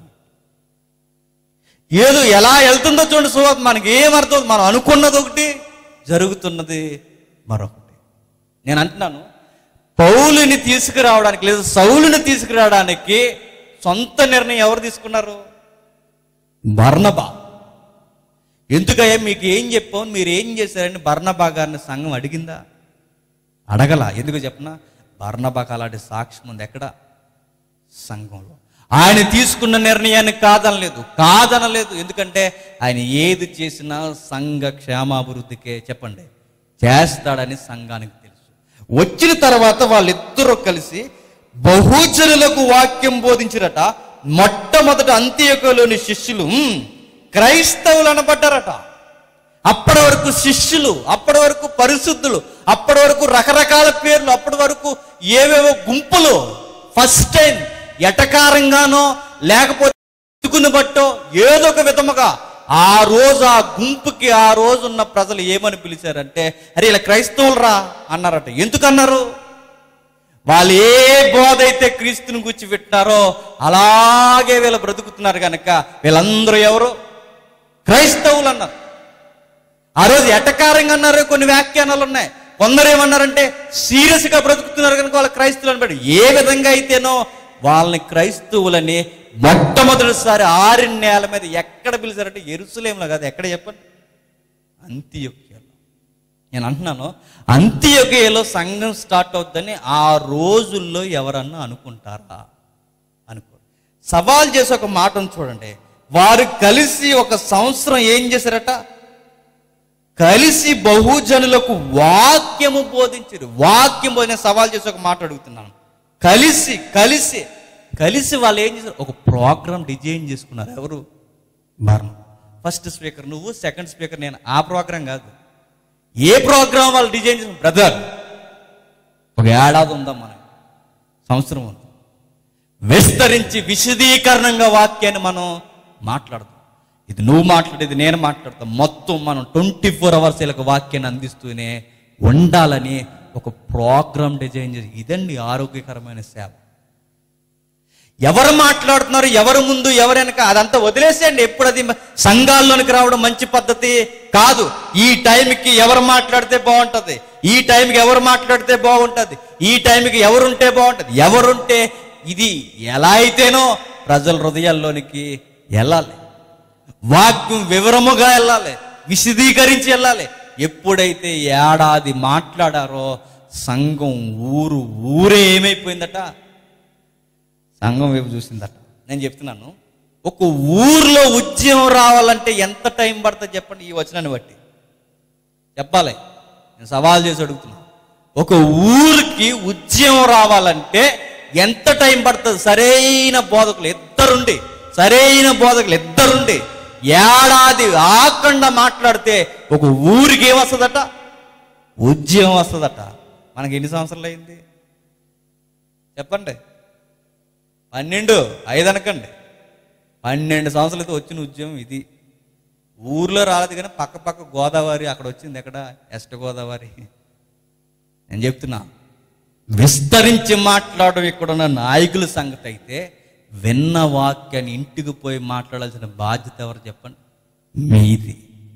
ఏదో ఎలా వెళ్తుందో చూడండి సువార్త, మనకి ఏమర్థం, మనం అనుకున్నది ఒకటి జరుగుతున్నది మరొకటి. నేను అంటున్నాను, పౌలుని తీసుకురావడానికి లేదా సౌలుని తీసుకురావడానికి సొంత నిర్ణయం ఎవరు తీసుకున్నారు? బర్నబా. ఎందుకయ్యా మీకు ఏం చెప్పావు, మీరు ఏం చేశారని బర్నబా గారిని సంఘం అడిగిందా? అడగల. ఎందుకు చెప్పనా? బర్నబాకు అలాంటి సాక్ష్యం ఉంది. ఎక్కడ? సంఘంలో. ఆయన తీసుకున్న నిర్ణయాన్ని కాదనలేదు కాదనలేదు ఎందుకంటే ఆయన ఏది చేసినా సంఘ క్షేమాభివృద్ధికే చెప్పండి చేస్తాడని సంఘానికి తెలుసు. వచ్చిన తర్వాత వాళ్ళిద్దరూ కలిసి బహుజనులకు వాక్యం బోధించిరట. మొట్టమొదట అంత్యోక్యలోని శిష్యులు క్రైస్తవులు అనబడ్డారట. అప్పటి వరకు శిష్యులు, అప్పటి వరకు పరిశుద్ధులు, అప్పటి వరకు రకరకాల పేర్లు, అప్పటి వరకు ఏవేవో గుంపులు. ఫస్ట్ టైం ఎటకారంగానో లేకపోతే బట్టో ఏదో ఒక విధముగా ఆ రోజు ఆ గుంపుకి ఆ రోజు ఉన్న ప్రజలు ఏమని పిలిచారంటే, అరే ఇలా క్రైస్తవులు రా అన్నారట. ఎందుకన్నారు? వాళ్ళు ఏ బోధ అయితే క్రీస్తుని గురించి వింటున్నారో అలాగే వీళ్ళు బ్రతుకుతున్నారు కనుక వీళ్ళందరూ ఎవరు? క్రైస్తవులు అన్నారు. ఆ రోజు ఎటకారంగా అన్నారు. కొన్ని వ్యాఖ్యానాలు ఉన్నాయి. కొందరు ఏమన్నారంటే సీరియస్గా బ్రతుకుతున్నారు కనుక వాళ్ళు క్రైస్తవులు అనబడి. ఏ విధంగా అయితేనో వాళ్ళని క్రైస్తవులని మొట్టమొదటిసారి ఆరిన్నేల మీద ఎక్కడ పిలిచారంటే యెరూషలేములో కాదు, ఎక్కడ చెప్పండి? అంతియొక్యలో. నేను అంటున్నాను, అంతియొక్యలో సంఘం స్టార్ట్ అవుతుందని ఆ రోజుల్లో ఎవరన్నా అనుకుంటారా? అనుకో. సవాల్ చేసి ఒక మాటను చూడండి. వారు కలిసి ఒక సంవత్సరం ఏం చేశారట? కలిసి బహుజనులకు వాక్యము బోధించారు. వాక్యం బోధన సవాల్ చేసి ఒక మాట అడుగుతున్నాను. కలిసి కలిసి కలిసి వాళ్ళు ఏం చేశారు? ఒక ప్రోగ్రామ్ డిజైన్ చేసుకున్నారు. ఎవరు? బర్మ. ఫస్ట్ స్పీకర్ నువ్వు, సెకండ్ స్పీకర్ నేను. ఆ ప్రోగ్రాం కాదు. ఏ ప్రోగ్రాం వాళ్ళు డిజైన్ చేసిన? బ్రదర్ ఒక ఏడాది ఉందాం, మనం సంవత్సరం ఉంది, విస్తరించి విశదీకరణంగా వాక్యాన్ని మనం మాట్లాడదాం. ఇది నువ్వు మాట్లాడేది నేను మాట్లాడతాం. మొత్తం మనం ట్వంటీ ఫోర్ అవర్స్ ఇలా వాక్యాన్ని అందిస్తూనే ఉండాలని ఒక ప్రోగ్రామ్ డిజైన్ చేసి, ఇదండి ఆరోగ్యకరమైన సేవ. ఎవరు మాట్లాడుతున్నారు, ఎవరు ముందు ఎవరు వెనక అదంతా వదిలేసేయండి. ఎప్పుడు అది సంఘాల్లోనికి రావడం మంచి పద్ధతి కాదు. ఈ టైంకి ఎవరు మాట్లాడితే బాగుంటుంది, ఈ టైంకి ఎవరు మాట్లాడితే బాగుంటుంది, ఈ టైంకి ఎవరుంటే బాగుంటుంది. ఎవరుంటే ఇది ఎలా అయితేనో ప్రజల హృదయాల్లోనికి వెళ్ళాలి. వాక్యం వివరముగా వెళ్ళాలి, విశదీకరించి వెళ్ళాలి. ఎప్పుడైతే ఏడాది మాట్లాడారో సంఘం ఊరు ఊరే ఏమైపోయిందట? సంఘం వైపు చూసిందట. నేను చెప్తున్నాను, ఒక ఊర్లో ఉద్యమం రావాలంటే ఎంత టైం పడుతుంది చెప్పండి? ఈ వచనాన్ని బట్టి చెప్పాలి. నేను సవాల్ చేసి అడుగుతున్నా, ఒక ఊరికి ఉద్యమం రావాలంటే ఎంత టైం పడుతుంది? సరైన బోధకులు ఇద్దరుండి సరైన బోధకులు ఇద్దరుండి ఏడాది ఆకుండా మాట్లాడితే ఒక ఊరికి ఏమొస్తుందట? ఉద్యమం వస్తుందట. మనకి ఎన్ని సంవత్సరాలు అయింది చెప్పండి? పన్నెండు ఐదు అనకండి, పన్నెండు సంవత్సరాలతో వచ్చిన ఉద్యమం ఇది. ఊర్లో రాలేదు కానీ పక్క పక్క గోదావరి అక్కడ వచ్చింది. ఎక్కడ? వెస్ట్ గోదావరి. నేను చెప్తున్నా, విస్తరించి మాట్లాడడం ఇక్కడున్న నాయకుల సంగతి అయితే, విన్న వాక్యాన్ని ఇంటికి పోయి మాట్లాడాల్సిన బాధ్యత ఎవరు చెప్పండి? మీది.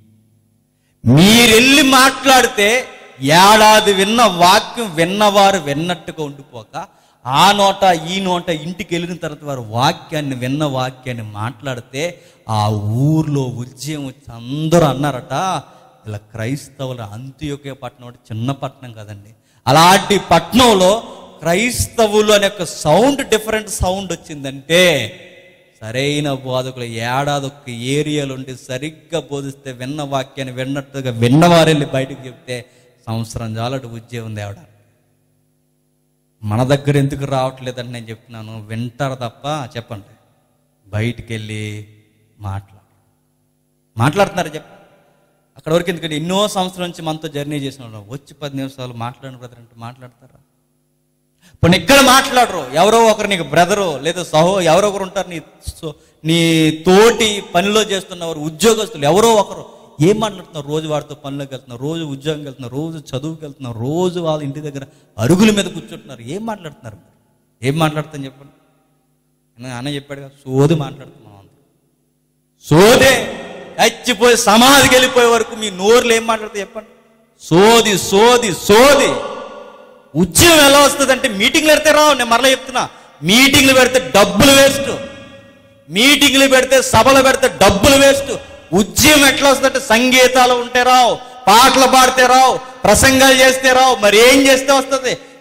మీరెళ్ళి మాట్లాడితే ఏడాది విన్న వాక్యం విన్నవారు విన్నట్టుగా ఉండిపోక, ఆ నోట ఈ నోట ఇంటికి వెళ్ళిన తర్వాత వారు వాక్యాన్ని విన్న వాక్యాన్ని మాట్లాడితే ఆ ఊర్లో ఉద్యమం వచ్చి అందరూ అన్నారట, ఇలా క్రైస్తవుల అంత్యోక్య పట్టణం అంటే చిన్న పట్టణం కదండి, అలాంటి పట్టణంలో క్రైస్తవులు అనే ఒక సౌండ్, డిఫరెంట్ సౌండ్ వచ్చిందంటే సరైన బోధకులు ఏడాది ఒక్క ఏరియాలో ఉండి సరిగ్గా బోధిస్తే విన్న వాక్యాన్ని విన్నట్టుగా విన్నవారు వెళ్ళి బయటకు చెప్తే సంవత్సరం చాలటు ఉద్యోగం తేవడానికి. మన దగ్గర ఎందుకు రావట్లేదని నేను చెప్తున్నాను, వింటారు తప్ప చెప్పండి బయటికి వెళ్ళి మాట్లాడు మాట్లాడుతున్నారు చెప్పండి. అక్కడ వరకు ఎందుకంటే ఎన్నో సంవత్సరాల నుంచి మనతో జర్నీ చేసిన వాళ్ళు వచ్చి పది నిమిషాలు మాట్లాడిన బ్రదర్ అంటే మాట్లాడతారా? ఇప్పుడు ఇక్కడ మాట్లాడరు. ఎవరో ఒకరు నీకు బ్రదరు లేదా సహో ఎవరో ఒకరు ఉంటారు, నీ నీ తోటి పనిలో చేస్తున్నవారు, ఉద్యోగస్తులు ఎవరో ఒకరు ఏం మాట్లాడుతున్నారు? రోజు వాడితో పనిలోకి వెళ్తున్నారు, రోజు ఉద్యోగంకి వెళ్తున్నారు, రోజు చదువుకి వెళ్తున్నారు, రోజు వాళ్ళ ఇంటి దగ్గర అరుగుల మీద కూర్చుంటున్నారు. ఏం మాట్లాడుతున్నారు? ఏం మాట్లాడుతాను చెప్పండి? అన్న చెప్పాడు కదా, సోది మాట్లాడుతున్నాం అందరూ. సోదే చచ్చిపోయి సమాధికి వెళ్ళిపోయే వరకు మీ నోరులు ఏం మాట్లాడితే చెప్పండి? సోది సోది సోది. ఉద్యోగం ఎలా వస్తుంది అంటే మీటింగ్లు పెడితే రావు. నేను మరలా చెప్తున్నా, మీటింగ్లు పెడితే డబ్బులు వేస్ట్, మీటింగ్లు పెడితే సభలు పెడితే డబ్బులు వేస్ట్. ఉద్యమం ఎట్లా వస్తుందంటే సంగీతాలు ఉంటే రావు, పాటలు పాడితే రావు, ప్రసంగాలు చేస్తే రావు, మరి ఏం చేస్తే వస్తుంది?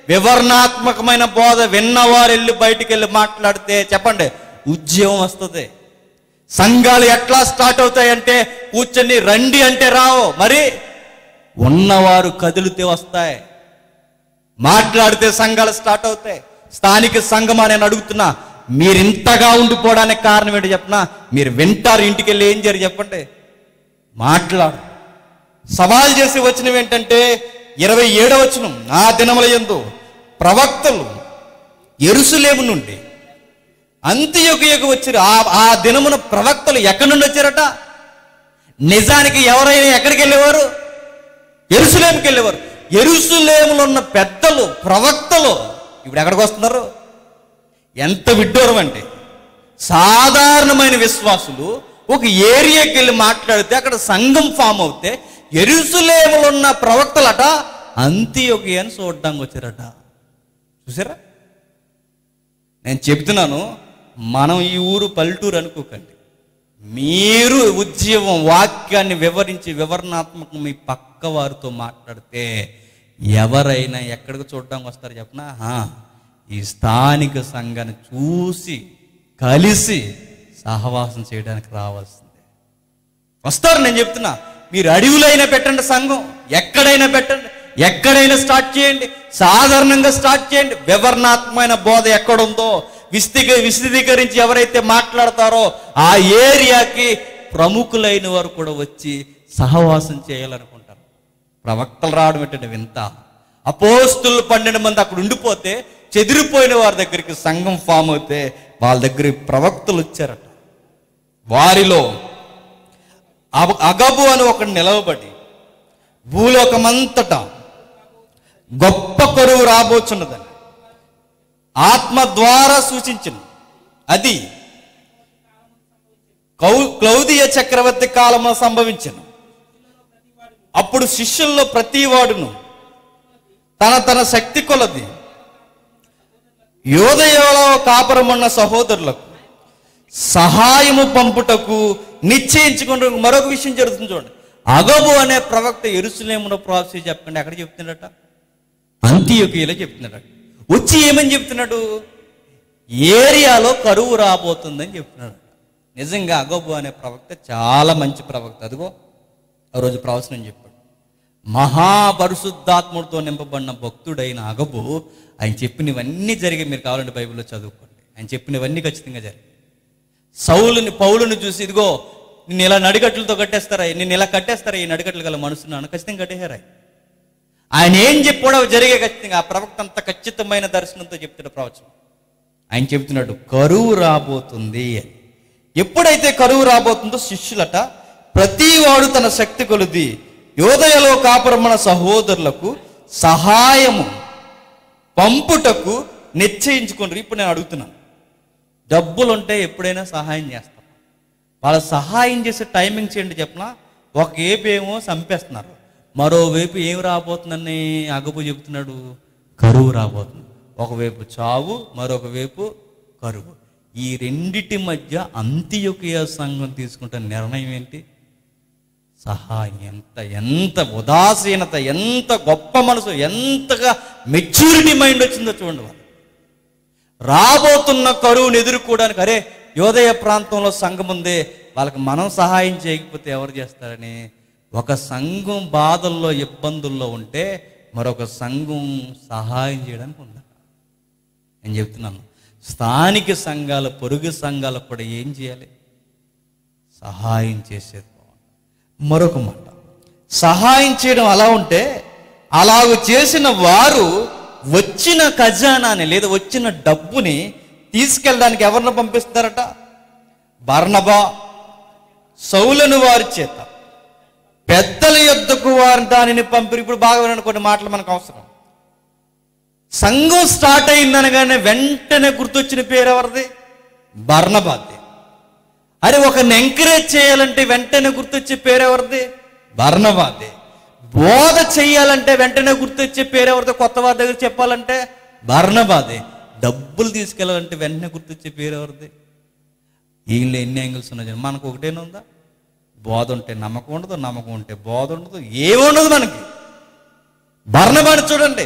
వివరణాత్మకమైన బోధ విన్నవారు వెళ్ళి బయటికి వెళ్ళి మాట్లాడితే చెప్పండి ఉద్యమం వస్తుంది. సంఘాలు ఎట్లా స్టార్ట్ అవుతాయంటే కూర్చొని రండి అంటే రావు, మరి ఉన్నవారు కదిలితే వస్తాయి, మాట్లాడితే సంఘాలు స్టార్ట్ అవుతాయి. స్థానిక సంఘమా నేను అడుగుతున్నా, మీరు ఇంతగా ఉండిపోవడానికి కారణం ఏంటి చెప్పనా? మీరు వింటారు, ఇంటికి వెళ్ళి ఏం చేయరు చెప్పండి, మాట్లాడు. సవాల్ చేసి వచ్చినవి ఏంటంటే ఇరవై ఏడవ వచనం, ఆ దినముల యందు ప్రవక్తలు యెరూషలేము నుండి అంతియొకయకు వచ్చారు. ఆ ఆ దినమున ప్రవక్తలు ఎక్కడి నుండి వచ్చారట? నిజానికి ఎవరైనా ఎక్కడికి వెళ్ళేవారు? యెరూషలేముకి వెళ్ళేవారు. యెరూషలేములో ఉన్న పెద్దలు ప్రవక్తలు ఇప్పుడు ఎక్కడికి వస్తున్నారు? ఎంత విడ్డూరం అంటే, సాధారణమైన విశ్వాసులు ఒక ఏరియాకి వెళ్ళి మాట్లాడితే అక్కడ సంఘం ఫామ్ అవుతే యెరూషలేములో ఉన్న ప్రవక్తలట అంతియొకయని చూడడానికి వచ్చారట. చూసారా? నేను చెప్తున్నాను, మనం ఈ ఊరు పల్లెటూరు అనుకోకండి. మీరు ఉద్యమం వాక్యాన్ని వివరించి వివరణాత్మకం మీ పక్క వారితో మాట్లాడితే ఎవరైనా ఎక్కడికి చూడడానికి వస్తారు చెప్పనా? ఈ స్థానిక సంఘాన్ని చూసి కలిసి సహవాసం చేయడానికి రావాల్సిందే. వస్తారు. నేను చెప్తున్నా, మీరు అడవులైనా పెట్టండి సంఘం, ఎక్కడైనా పెట్టండి, ఎక్కడైనా స్టార్ట్ చేయండి, సాధారణంగా స్టార్ట్ చేయండి. వివరణాత్మకమైన బోధ ఎక్కడుందో విస్తీ విశదీకరించి ఎవరైతే మాట్లాడతారో ఆ ఏరియాకి ప్రముఖులైన వారు కూడా వచ్చి సహవాసం చేయాలనుకుంటారు. ప్రవక్తలు రావడం ఏంటంటే వింత. అపోస్తులు పన్నెండు మంది అక్కడ ఉండిపోతే చెదిరిపోయిన వారి దగ్గరికి సంఘం ఫామ్ అవుతే వాళ్ళ దగ్గరికి ప్రవక్తలు వచ్చారట. వారిలో అగబు అని ఒకడు నిలవబడి భూలోకమంతటా గొప్ప కరువు రాబోచున్నదని ఆత్మ ద్వారా సూచించిన. అది కౌ క్లౌదియ చక్రవర్తి కాలంలో సంభవించిన. అప్పుడు శిష్యుల్లో ప్రతి వాడును తన తన శక్తి కొలది యోదయలో కాపురమున్న సహోదరులకు సహాయము పంపుటకు నిశ్చయించుకుంటూ మరొక విషయం జరుగుతుంది. చూడండి, అగబు అనే ప్రవక్త యెరూషలేములో ప్రొఫెసీ చెప్పండి ఎక్కడ చెప్తున్నాడట? అంతియొకయలో చెప్తున్నాడట. వచ్చి ఏమని చెప్తున్నాడు? ఏరియాలో కరువు రాబోతుందని చెప్తున్నాడు. నిజంగా అగబు అనే ప్రవక్త చాలా మంచి ప్రవక్త. అదిగో ఆ రోజు ప్రవచనం చెప్పాడు. మహాపరిశుద్ధాత్ముడితో నింపబడిన భక్తుడైన అగబు ఆయన చెప్పినవన్నీ జరిగాయి. మీరు కావాలంటే బైబిల్లో చదువుకోండి. ఆయన చెప్పినవన్నీ ఖచ్చితంగా జరిగాయి. సౌలుని పౌలుని చూసి ఇదిగో నిన్ను ఇలా నడిగట్లతో కట్టేస్తారా, నిన్ను ఇలా కట్టేస్తారా, ఈ నడిగట్లు గల మనుషులను ఖచ్చితంగా కట్టేశారా. ఆయన ఏం చెప్పాడో జరిగే ఖచ్చితంగా. ఆ ప్రవక్త అంత ఖచ్చితమైన దర్శనంతో చెప్తాడు ప్రవచనం. ఆయన చెప్తున్నాడు కరువు రాబోతుంది అని. ఎప్పుడైతే కరువు రాబోతుందో శిష్యులట ప్రతి వాడు తన శక్తి కొలది యోదయలో కాపురమున్న సహోదరులకు సహాయము పంపుటకు నిశ్చయించుకుంటారు. ఇప్పుడు నేను అడుగుతున్నాను, డబ్బులు ఉంటే ఎప్పుడైనా సహాయం చేస్తాం. వాళ్ళ సహాయం చేసే టైమింగ్ చేయండి చెప్పనా? ఒక వైపు ఏమో చంపేస్తున్నారు, మరోవైపు ఏం రాబోతుందని అగబు చెబుతున్నాడు, కరువు రాబోతుంది. ఒకవైపు చావు, మరొక వైపు కరువు. ఈ రెండిటి మధ్య అంతియొకయ సంఘం తీసుకుంటున్న నిర్ణయం ఏంటి? సహాయం. ఎంత ఎంత ఉదాసీనత, ఎంత గొప్ప మనసు, ఎంతగా మెచ్యూరిటీ మైండ్ వచ్చిందో చూడండి. వాళ్ళు రాబోతున్న కరువును ఎదుర్కోవడానికి, అరే యోదయ ప్రాంతంలో సంఘం ఉంది, వాళ్ళకి మనం సహాయం చేయకపోతే ఎవరు చేస్తారని ఒక సంఘం బాధల్లో ఇబ్బందుల్లో ఉంటే మరొక సంఘం సహాయం చేయడానికి ఉందట. నేను చెప్తున్నాను, స్థానిక సంఘాల పొరుగు సంఘాలకు కూడా ఏం చేయాలి? సహాయం చేసేది. మరొక మాట, సహాయం చేయడం అలా ఉంటే అలాగ చేసిన వారు వచ్చిన ఖజానాని లేదా వచ్చిన డబ్బుని తీసుకెళ్ళడానికి ఎవరిని పంపిస్తారట? బర్నబా సౌలను వారి చేత పెద్దల యొద్దకు వారు దానిని పంపిణీ. ఇప్పుడు బాగా వినండి, కొన్ని మాటలు మనకు అవసరం. సంఘం స్టార్ట్ అయిందనగానే వెంటనే గుర్తొచ్చిన పేరు ఎవరిది? బర్నబాది. అరే ఒకరిని ఎంకరేజ్ చేయాలంటే వెంటనే గుర్తొచ్చే పేరు ఎవరిది? బర్నబాది. బోధ చెయ్యాలంటే వెంటనే గుర్తొచ్చే పేరు ఎవరిది? కొత్త వారి దగ్గర చెప్పాలంటే బర్నబాది. డబ్బులు తీసుకెళ్ళాలంటే వెంటనే గుర్తొచ్చే పేరు ఎవరిది? వీళ్ళు ఎన్ని యాంగిల్స్ ఉన్నాయి. మనకు ఒకటేనా ఉందా? బోధ ఉంటే నమ్మకం ఉండదు, నమ్మకం ఉంటే బోధ ఉండదు, ఏముండదు మనకి. బర్నబాని చూడండి,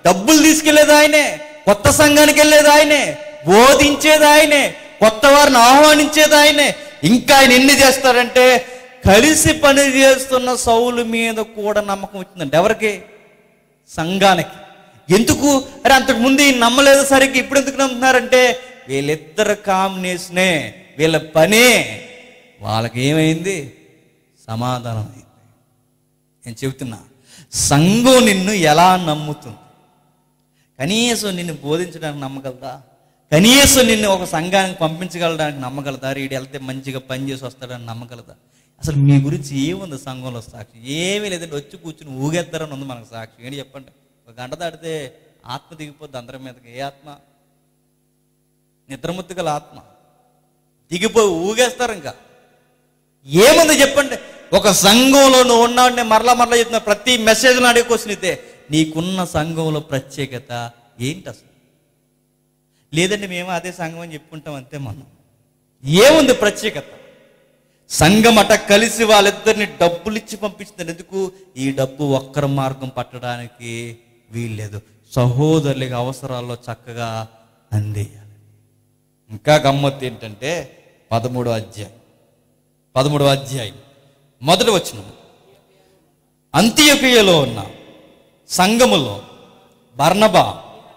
డబ్బులు తీసుకెళ్లేది ఆయనే, కొత్త సంఘానికి వెళ్ళేది ఆయనే, బోధించేది ఆయనే, కొత్త వారిని ఆహ్వానించేది ఆయనే. ఇంకా ఆయన ఎన్ని చేస్తారంటే కలిసి పని చేస్తున్న సౌలు మీద కూడా నమ్మకం వచ్చిందంటే ఎవరికి? సంఘానికి. ఎందుకు? అరే అంతకు ముందు ఈయన నమ్మలేదు సరిగ్గా, ఇప్పుడు ఎందుకు నమ్ముతున్నారంటే వీళ్ళిద్దరు కాంబినేషనే, వీళ్ళ పనే వాళ్ళకి ఏమైంది? సమాధానం అయింది. నేను చెబుతున్నా, సంఘం నిన్ను ఎలా నమ్ముతుంది? కనీసం నిన్ను బోధించడానికి నమ్మగలదా? కనీసం నిన్ను ఒక సంఘానికి పంపించగలడానికి నమ్మగలదా? వీడు వెళ్తే మంచిగా పని చేసి వస్తాడని నమ్మగలదా? అసలు మీ గురించి ఏముంది సంఘంలో సాక్షి? ఏమీ లేదండి, వచ్చి కూర్చుని ఊగేద్దారని ఉంది మనకు సాక్షి. ఏంటి చెప్పండి? ఒక గంట దాటితే ఆత్మ దిగిపోద్ది అందరి మీదకి. ఏ ఆత్మ? నిద్రముద్దు గల ఆత్మ దిగిపోయి ఊగేస్తారు. ఇంకా ఏముంది చెప్పండి? ఒక సంఘంలో నువ్వు ఉన్నావు. మరలా మరలా చెప్తున్నా, ప్రతి మెసేజ్లో అడిగే క్వశ్చన్ ఇదే, నీకున్న సంఘంలో ప్రత్యేకత ఏంటి అసలు? లేదండి మేము అదే సంఘం అని చెప్పుకుంటాం అంతే. మనం ఏముంది ప్రత్యేకత? సంఘం అట కలిసి వాళ్ళిద్దరిని డబ్బులు ఇచ్చి పంపించింది. ఎందుకు? ఈ డబ్బు ఒక్కరి మార్గం పట్టడానికి వీల్లేదు, సహోదరులకి అవసరాల్లో చక్కగా అందేయాలి. ఇంకా గమ్మత్తు ఏంటంటే పదమూడో అధ్యాయం పదమూడవ అధ్యాయం మొదటి వచనం, అంతియొకయలో ఉన్న సంఘములో బర్నబా,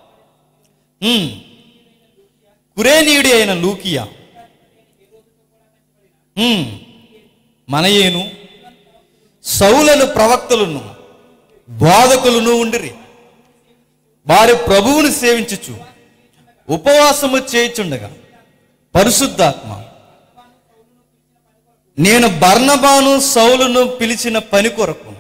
కురేనీయుడి అయిన లూకియా, మనయేను, సౌలను ప్రవక్తలను బోధకులను ఉండిరి. వారి ప్రభువుని సేవించుచు ఉపవాసము చేయుచుండగా పరిశుద్ధాత్మ, నేను బర్నబాను సౌలును పిలిచిన పని కొరకు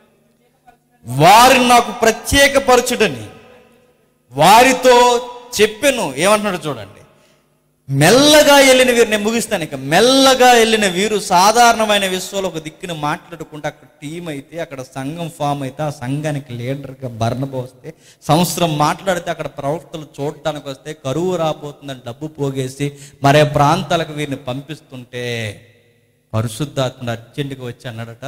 వారిని నాకు ప్రత్యేకపరచుడని వారితో చెప్పెను. ఏమంటున్నాడు చూడండి, మెల్లగా వెళ్ళిన వీరు, నేను ముగిస్తాను ఇక, మెల్లగా వెళ్ళిన వీరు సాధారణమైన విశ్వాలు ఒక దిక్కున మాట్లాడుకుంటే అక్కడ టీం అయితే, అక్కడ సంఘం ఫామ్ అయితే, ఆ సంఘానికి లీడర్గా బర్నబా వస్తే, సంవత్సరం మాట్లాడితే అక్కడ ప్రవక్తలు చూడటానికి వస్తే, కరువు రాబోతుందని డబ్బు పోగేసి మరే ప్రాంతాలకు వీరిని పంపిస్తుంటే పరిశుద్ధాత్ముడు అర్జెంటుగా వచ్చి అన్నాడట,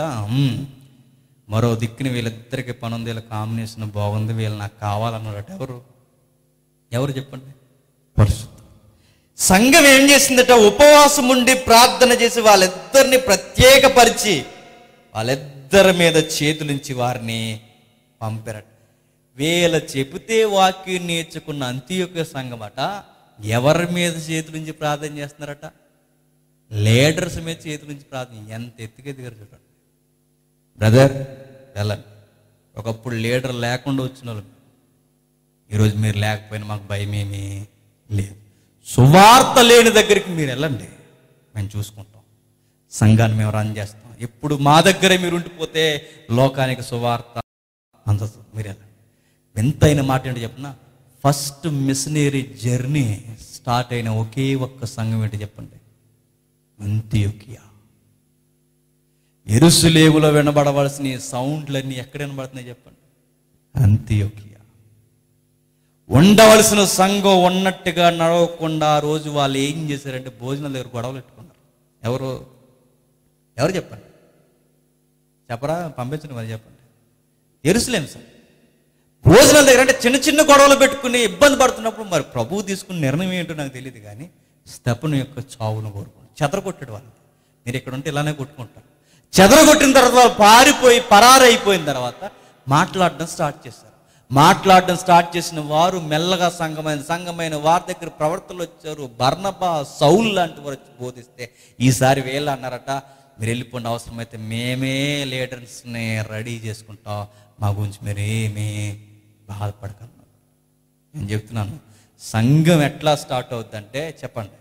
మరో దిక్కుని వీళ్ళిద్దరికి పని ఉంది, వీళ్ళ కాంబినేషన్ బాగుంది, వీళ్ళు నాకు కావాలన్నాడట. ఎవరు ఎవరు చెప్పండి? పరిశుద్ధ సంఘం ఏం చేసిందట? ఉపవాసం ఉండి ప్రార్థన చేసి వాళ్ళిద్దరిని ప్రత్యేకపరిచి వాళ్ళిద్దరి మీద చేతులుంచి వారిని పంపారట. వీళ్ళ చెబితే వాక్యం నేర్చుకున్న అంతియొక్క సంఘం అట ఎవరి మీద చేతులుంచి ప్రార్థన చేస్తున్నారట? లీడర్స్ మీద చేతులుంచి ప్రార్థన. ఎంత ఎత్తుకెదిగారు చూడండి. బ్రదర్ వెళ్ళండి. ఒకప్పుడు లీడర్ లేకుండా వచ్చిన వాళ్ళు, ఈరోజు మీరు లేకపోయినా మాకు భయమేమీ లేదు. సువార్త లేని దగ్గరికి మీరు వెళ్ళండి, మేము చూసుకుంటాం. సంఘాన్ని మేము రన్ చేస్తాం. ఎప్పుడు మా దగ్గరే మీరు ఉండిపోతే లోకానికి సువార్త అందదు. మీరు వెళ్ళండి. ఎంతైన మాట ఏంటి చెప్పిన, ఫస్ట్ మిషనరీ జర్నీ స్టార్ట్ అయిన ఒకే ఒక్క సంఘం ఏంటి చెప్పండి? అంతియొకయ. యెరూషలేములో వినబడవలసిన సౌండ్లన్నీ ఎక్కడ వినబడుతున్నాయి చెప్పండి? అంతియొకయ. ఉండవలసిన సంఘం ఉన్నట్టుగా నడవకుండా ఆ రోజు వాళ్ళు ఏం చేశారంటే భోజనాల దగ్గర గొడవలు పెట్టుకున్నారు. ఎవరు ఎవరు చెప్పండి? చెప్పరా? పంపించండి మరి చెప్పండి. యెరూషలేము సార్ భోజనాల దగ్గర అంటే చిన్న చిన్న గొడవలు పెట్టుకుని ఇబ్బంది పడుతున్నప్పుడు మరి ప్రభువు తీసుకున్న నిర్ణయం ఏంటో నాకు తెలియదు, కానీ స్తెఫను యొక్క చావును కోరుకుని చెదరగొట్టాడు వాళ్ళు. మీరు ఇక్కడ ఉంటే ఇలానే కొట్టుకుంటారు. చెదరగొట్టిన తర్వాత వాళ్ళు పారిపోయి పరారైపోయిన తర్వాత మాట్లాడడం స్టార్ట్ చేశారు. మాట్లాడడం స్టార్ట్ చేసిన వారు మెల్లగా సంఘమైన సంఘమైన వారి దగ్గర ప్రవర్తనలు వచ్చారు. బర్నబా, సౌలు లాంటి వారు వచ్చి బోధిస్తే ఈసారి వీళ్ళు అన్నారట, మీరు వెళ్ళిపోండి, అవసరమైతే మేమే లీడర్స్ని రెడీ చేసుకుంటాం, మా గురించి మీరు ఏమీ బాధపడగలరు. నేను చెప్తున్నాను, సంఘం ఎట్లా స్టార్ట్ అవుద్దంటే చెప్పండి,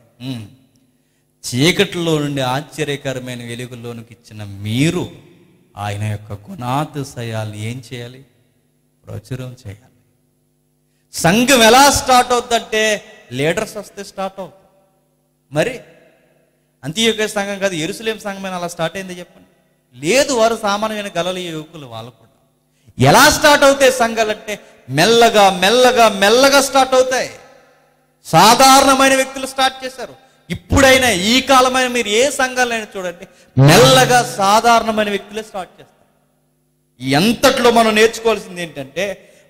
చీకటిలో నుండి ఆశ్చర్యకరమైన వెలుగులోనికి ఇచ్చిన మీరు ఆయన యొక్క గుణాతిశయాలు ఏం చేయాలి? ప్రచురం చేయాలి. సంఘం ఎలా స్టార్ట్ అవుతుందంటే లీడర్స్ వస్తే స్టార్ట్ అవుతుంది. మరి అంతియొకయ సంఘం కాదు, యెరూషలేము సంఘమైన అలా స్టార్ట్ అయింది చెప్పండి? లేదు, వారు సామాన్యమైన గలలి యువకులు. వాళ్ళు కూడా ఎలా స్టార్ట్ అవుతాయి సంఘాలు అంటే మెల్లగా మెల్లగా మెల్లగా స్టార్ట్ అవుతాయి. సాధారణమైన వ్యక్తులు స్టార్ట్ చేశారు. ఇప్పుడైనా ఈ కాలమైన మీరు ఏ సంఘాలైనా చూడండి, మెల్లగా సాధారణమైన వ్యక్తులే స్టార్ట్ చేస్తారు. ఎంతట్లో మనం నేర్చుకోవాల్సింది ఏంటంటే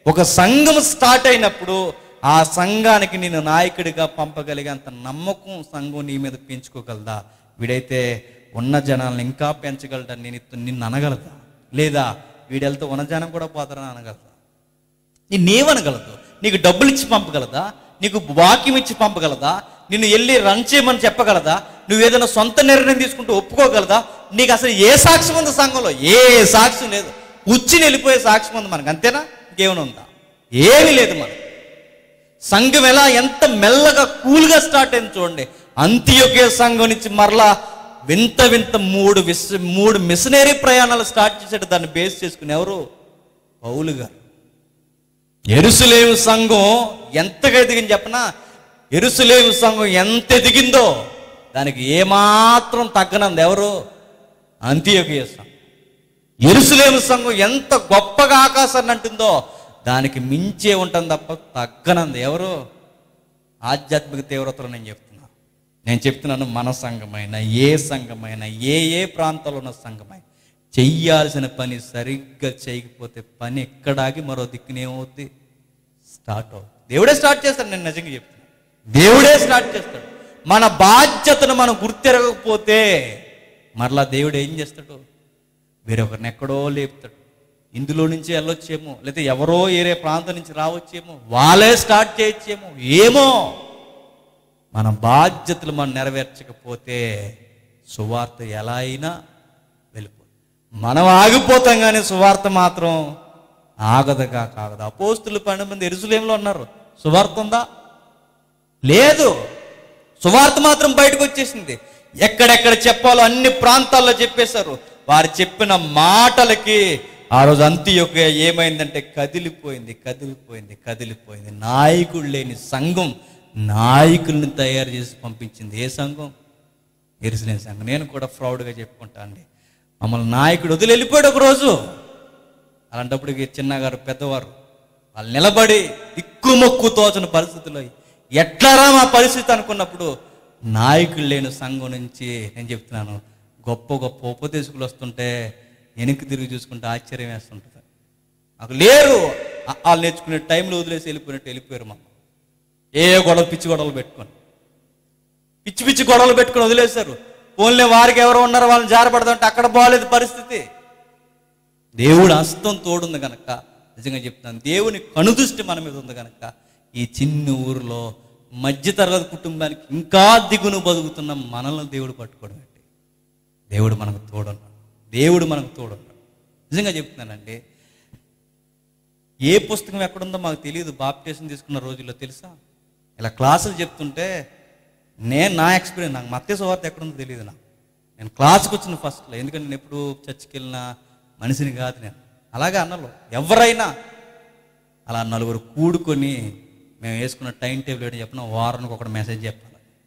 ఒక సంఘం స్టార్ట్ అయినప్పుడు ఆ సంఘానికి నేను నాయకుడిగా పంపగలిగే అంత నమ్మకం సంఘం నీ మీద పెంచుకోగలదా? వీడైతే ఉన్న జనాలను ఇంకా పెంచగలడా, నేను నిన్ను అనగలదా? లేదా వీడెళ్తే ఉన్న జనం కూడా పోతారని అనగలదా? నిన్నేమనగలదు? నీకు డబ్బులు ఇచ్చి పంపగలదా? నీకు వాక్యం ఇచ్చి పంపగలదా? నిన్ను వెళ్ళి రన్ చేయమని చెప్పగలదా? నువ్వు ఏదైనా సొంత నిర్ణయం తీసుకుంటూ ఒప్పుకోగలదా? నీకు అసలు ఏ సాక్ష్యం ఉంది సంఘంలో? ఏ సాక్ష్యం లేదు. ఉచ్చిని వెళ్ళిపోయే సాక్ష్యం ఉంది మనకు, అంతేనా? ఇంకేమైనా ఉందా? ఏమీ లేదు. మనకు సంఘం ఎలా ఎంత మెల్లగా కూల్గా స్టార్ట్ అయింది చూడండి. అంత్యోక్య సంఘం నుంచి మరలా వింత వింత మూడు విస్ మూడు మిషనరీ ప్రయాణాలు స్టార్ట్ చేసేట దాన్ని బేస్ చేసుకుని ఎవరు? పౌలు గారు. యెరూషలేము సంఘం ఎంతగా ఎదిగింది చెప్పనా? యెరూషలేము సంఘం ఎంత ఎదిగిందో దానికి ఏమాత్రం తగ్గనంది ఎవరు? అంత్యోక్య సంఘం. యెరూషలేము సంఘం ఎంత గొప్పగా ఆకాశాన్ని అంటుందో దానికి మించే ఉంటుంది తప్ప తగ్గనంది ఎవరు? ఆధ్యాత్మిక తీవ్రతలో నేను చెప్తున్నా నేను చెప్తున్నాను మన సంఘమైనా ఏ సంఘమైనా ఏ ఏ ప్రాంతాల్లో ఉన్న సంఘమైనా చెయ్యాల్సిన పని సరిగ్గా చేయకపోతే పని ఎక్కడాగి మరో దిక్కునేమవుద్ది? స్టార్ట్ అవుతుంది. దేవుడే స్టార్ట్ చేస్తాడు. నేను నిజంగా చెప్తున్నాను, దేవుడే స్టార్ట్ చేస్తాడు. మన బాధ్యతను మనం గుర్తెరగకపోతే మరలా దేవుడు ఏం చేస్తాడు? వేరొకరిని ఎక్కడో లేపుతాడు. ఇందులో నుంచి వెళ్ళొచ్చేమో, లేకపోతే ఎవరో ఏరే ప్రాంతం నుంచి రావచ్చేమో, వాళ్ళే స్టార్ట్ చేయొచ్చేమో, ఏమో. మన బాధ్యతలు మనం నెరవేర్చకపోతే సువార్త ఎలా అయినా వెళ్ళిపోతుంది. మనం ఆగిపోతాం కానీ సువార్త మాత్రం ఆగదుగా కాగదు. అపోస్తులు పన్నెండు మంది యెరూషలేములో ఉన్నారు. సువార్త ఉందా? లేదు. సువార్త మాత్రం బయటకు వచ్చేసింది. ఎక్కడెక్కడ చెప్పాలో అన్ని ప్రాంతాల్లో చెప్పేశారు. వారు చెప్పిన మాటలకి ఆ రోజు అంత్యోక్య ఏమైందంటే కదిలిపోయింది కదిలిపోయింది కదిలిపోయింది. నాయకుడు లేని సంఘం నాయకుల్ని తయారు చేసి పంపించింది. ఏ సంఘం? యెరూషలేము సంఘం. నేను కూడా ప్రౌడ్గా చెప్పుకుంటా అండి, మమ్మల్ని నాయకుడు వదిలి వెళ్ళిపోయాడు ఒకరోజు. అలాంటప్పుడు చిన్నగారు పెద్దవారు వాళ్ళు నిలబడి దిక్కుమొక్కు తోచని పరిస్థితుల్లో ఎట్లారా మా పరిస్థితి అనుకున్నప్పుడు నాయకులు లేని సంఘం నుంచి నేను చెప్తున్నాను, గొప్ప గొప్ప ఉపదేశకులు వస్తుంటే వెనక్కి తిరిగి చూసుకుంటే ఆశ్చర్యం వేస్తుంటుంది. నాకు లేరు, వాళ్ళు నేర్చుకునే టైంలో వదిలేసి వెళ్ళిపోయినట్టు వెళ్ళిపోయారు. మనం ఏ గొడవలు పిచ్చి గొడవలు పెట్టుకొని పిచ్చి పిచ్చి గొడవలు పెట్టుకొని వదిలేశారు. పోన్లే వారికి ఎవరో ఉన్నారో వాళ్ళని జారపడదంటే అక్కడ బాగాలేదు పరిస్థితి. దేవుడు హస్తం తోడుంది కనుక నిజంగా చెప్తున్నాను, దేవుని కనుదృష్టి మన మీద ఉంది కనుక ఈ చిన్న ఊరిలో మధ్యతరగతి కుటుంబానికి ఇంకా దిగును బతుకుతున్న మనల్ని దేవుడు పట్టుకోవడం ఏంటి? దేవుడు మనకు తోడున్నాడు. దేవుడు మనకు తోడున్నాడు. నిజంగా చెప్తున్నానండి, ఏ పుస్తకం ఎక్కడుందో మాకు తెలియదు. బాప్టిజం తీసుకున్న రోజుల్లో తెలుసా, ఇలా క్లాసులు చెప్తుంటే నేను నా ఎక్స్పీరియన్స్, నాకు మత్తయి సువార్త ఎక్కడుందో తెలియదు. నాకు నేను క్లాస్కి వచ్చిన ఫస్ట్లో, ఎందుకంటే నేను ఎప్పుడు చర్చికి వెళ్ళిన మనిషిని కాదు నేను. అలాగే అన్నలు ఎవరైనా అలా నలుగురు కూడుకొని మేము వేసుకున్న టైం టేబుల్ ఏంటి చెప్పిన వారానికి ఒకటి మెసేజ్ చెప్పాలి.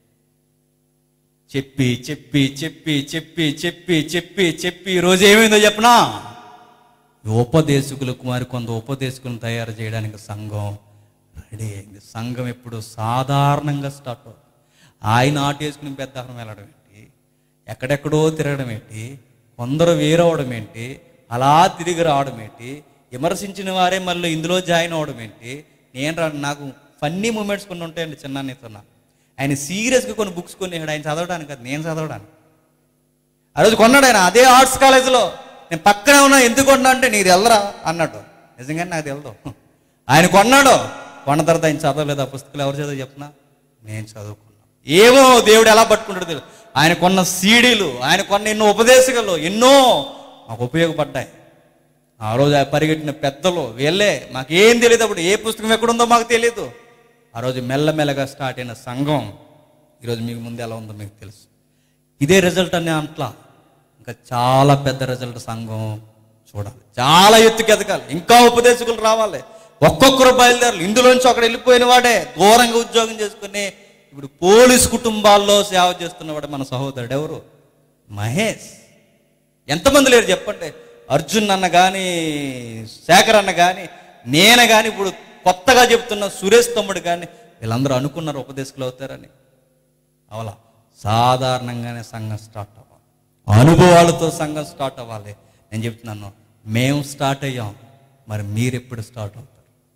చెప్పి చెప్పి చెప్పి చెప్పి చెప్పి చెప్పి చెప్పి ఈరోజు ఏమైందో చెప్పనా, ఉపదేశకులకు మరి కొంత ఉపదేశకులను తయారు చేయడానికి సంఘం రెడీ అయింది. సంఘం ఎప్పుడు సాధారణంగా స్టార్ట్ అవుతుంది. ఆయన ఆట వేసుకుని పెద్దాహరం వెళ్ళడం ఏంటి, ఎక్కడెక్కడో తిరగడం ఏంటి, కొందరు వేరవడం ఏంటి, అలా తిరిగి రావడం ఏంటి, విమర్శించిన వారే మళ్ళీ ఇందులో జాయిన్ అవ్వడం ఏంటి. నేను రా నాకు ఫన్నీ మూమెంట్స్ కొన్ని ఉంటాయండి. చిన్న నేతన్నా ఆయన సీరియస్గా కొన్ని బుక్స్ కొనేసాడు. ఆయన చదవడానికి కాదు, నేను చదవడానికి. ఆ రోజు కొన్నాడు ఆయన అదే ఆర్ట్స్ కాలేజీలో. నేను పక్కనే ఉన్నా, ఎందుకు కొన్నా అంటే నీకు తెల్లరా అన్నాడు. నిజంగానే నాకు తెలదు. ఆయన కొన్నాడు, కొన్న తర్వాత ఆయన చదవలేదు. ఆ పుస్తకాలు ఎవరు చదివి చెప్పినా నేను చదువుకున్నా. ఏమో దేవుడు ఎలా పట్టుకుంటాడో తెలియదు. ఆయన కొన్న సీడీలు, ఆయన కొన్న ఎన్నో ఉపదేశకాలు ఎన్నో మాకు ఉపయోగపడ్డాయి. ఆ రోజు ఆ పరిగెట్టిన పెద్దలు వీళ్ళే, మాకేం తెలియదు. అప్పుడు ఏ పుస్తకం ఎక్కడుందో మాకు తెలియదు. ఆ రోజు మెల్లమెల్లగా స్టార్ట్ అయిన సంఘం ఈరోజు మీకు ముందు ఎలా ఉందో మీకు తెలుసు. ఇదే రిజల్ట్ అని అంట్లా, ఇంకా చాలా పెద్ద రిజల్ట్ సంఘం చూడాలి. చాలా ఎత్తుకు ఎదగాలి, ఇంకా ఉపదేశకులు రావాలి. ఒక్కొక్కరు బయలుదేరాలి. ఇందులోంచి ఒకడు వెళ్ళిపోయిన వాడే ఘోరంగా ఉద్యోగం చేసుకుని ఇప్పుడు పోలీసు కుటుంబాల్లో సేవ చేస్తున్నవాడు మన సహోదరుడు ఎవరు? మహేష్. ఎంతమంది లేరు చెప్పండి. అర్జున్ అన్న కానీ, శేఖర్ అన్న కానీ, నేను కానీ, ఇప్పుడు కొత్తగా చెప్తున్న సురేష్ తమ్ముడు కానీ, వీళ్ళందరూ అనుకున్నారు ఉపదేశకులు అవుతారని. అవలా సాధారణంగానే సంఘం స్టార్ట్ అవ్వాలి, అనుభవాలతో సంఘం స్టార్ట్ అవ్వాలి. నేను చెప్తున్నాను, మేము స్టార్ట్ అయ్యాం, మరి మీరు ఎప్పుడు స్టార్ట్ అవుతారు?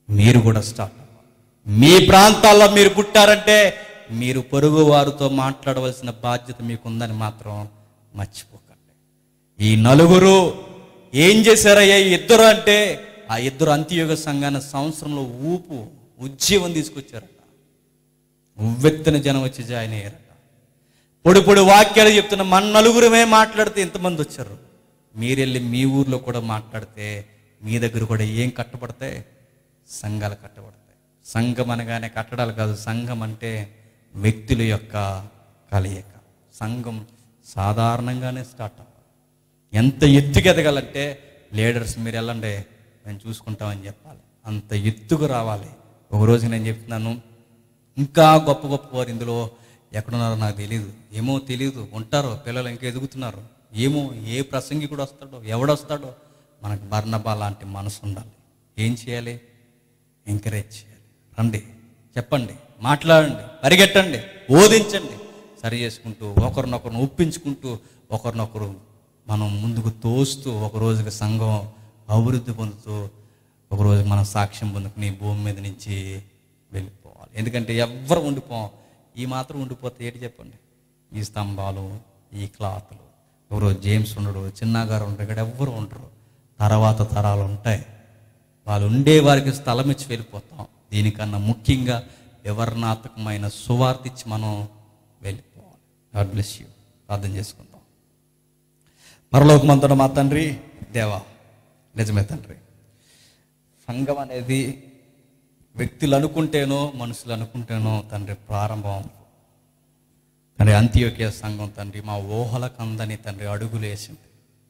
మీరు కూడా స్టార్ట్ అవ్వాలి. మీ ప్రాంతాల్లో మీరు పుట్టారంటే మీరు పొరుగు వారితో మాట్లాడవలసిన బాధ్యత మీకుందని మాత్రం మర్చిపోకండి. ఈ నలుగురు ఏం చేశారయ్యా ఈ ఇద్దరు అంటే, ఆ ఇద్దరు అంత్యయుగ సంఘాన్ని సంవత్సరంలో ఊపు ఉజ్జీవం తీసుకొచ్చారట. ఉవ్వెత్తున జనం వచ్చి జాయిన్ అయ్యారట. పొడి పొడి వాక్యాలు చెప్తున్న మన నలుగురమే మాట్లాడితే ఎంతమంది వచ్చారు. మీరెళ్ళి మీ ఊర్లో కూడా మాట్లాడితే మీ దగ్గర కూడా ఏం కట్టబడతాయి? సంఘాలు కట్టబడతాయి. సంఘం అనగానే కట్టడాలు కాదు, సంఘం అంటే వ్యక్తుల యొక్క కలయిక. సంఘం సాధారణంగానే స్టార్ట్ అవ్వాలి. ఎంత ఎత్తుకు ఎదగాలంటే లీడర్స్ మీరు వెళ్ళండి మేము చూసుకుంటామని చెప్పాలి, అంత ఎత్తుకు రావాలి. ఒకరోజు నేను చెప్తున్నాను, ఇంకా గొప్ప గొప్ప వారు ఇందులో ఎక్కడున్నారో నాకు తెలియదు, ఏమో తెలియదు, ఉంటారో పిల్లలు ఇంకా ఎదుగుతున్నారు, ఏమో ఏ ప్రసంగికుడు వస్తాడో ఎవడొస్తాడో. మనకు బర్నబా లాంటి మనసు ఉండాలి. ఏం చేయాలి? ఎంకరేజ్ చేయాలి. రండి, చెప్పండి, మాట్లాడండి, పరిగెట్టండి, బోధించండి, సరి చేసుకుంటూ ఒకరినొకరిని ఒప్పించుకుంటూ ఒకరినొకరు మనం ముందుకు తోస్తూ ఒక రోజుకి సంఘం అభివృద్ధి పొందుతూ ఒకరోజు మనం సాక్ష్యం పొందుకుని భూమి మీద నుంచి వెళ్ళిపోవాలి. ఎందుకంటే ఎవ్వరు ఉండిపోం. ఈ మాత్రం ఉండిపోతే ఏంటి చెప్పండి? ఈ స్తంభాలు, ఈ క్లాతులు, ఒకరోజు జేమ్స్ ఉండడు, చిన్నగారు ఉండరు, ఇక్కడ ఎవ్వరు ఉండరు. తర్వాత తరాలు ఉంటాయి. వాళ్ళు ఉండే వారికి స్థలం ఇచ్చి వెళ్ళిపోతాం. దీనికన్నా ముఖ్యంగా వివరణాత్మకమైన సువార్త ఇచ్చి మనం వెళ్ళిపోవాలి. God bless you. ప్రార్థన చేసుకుందాం. పరలోకమంతుడ మా తండ్రి, దేవా, నిజమే తండ్రి, సంఘం అనేది వ్యక్తులు అనుకుంటేనో మనుషులు అనుకుంటేనో తండ్రి ప్రారంభం. తండ్రి అంత్యోక్య సంఘం తండ్రి మా ఊహలకు అందని తండ్రి అడుగులు వేసింది.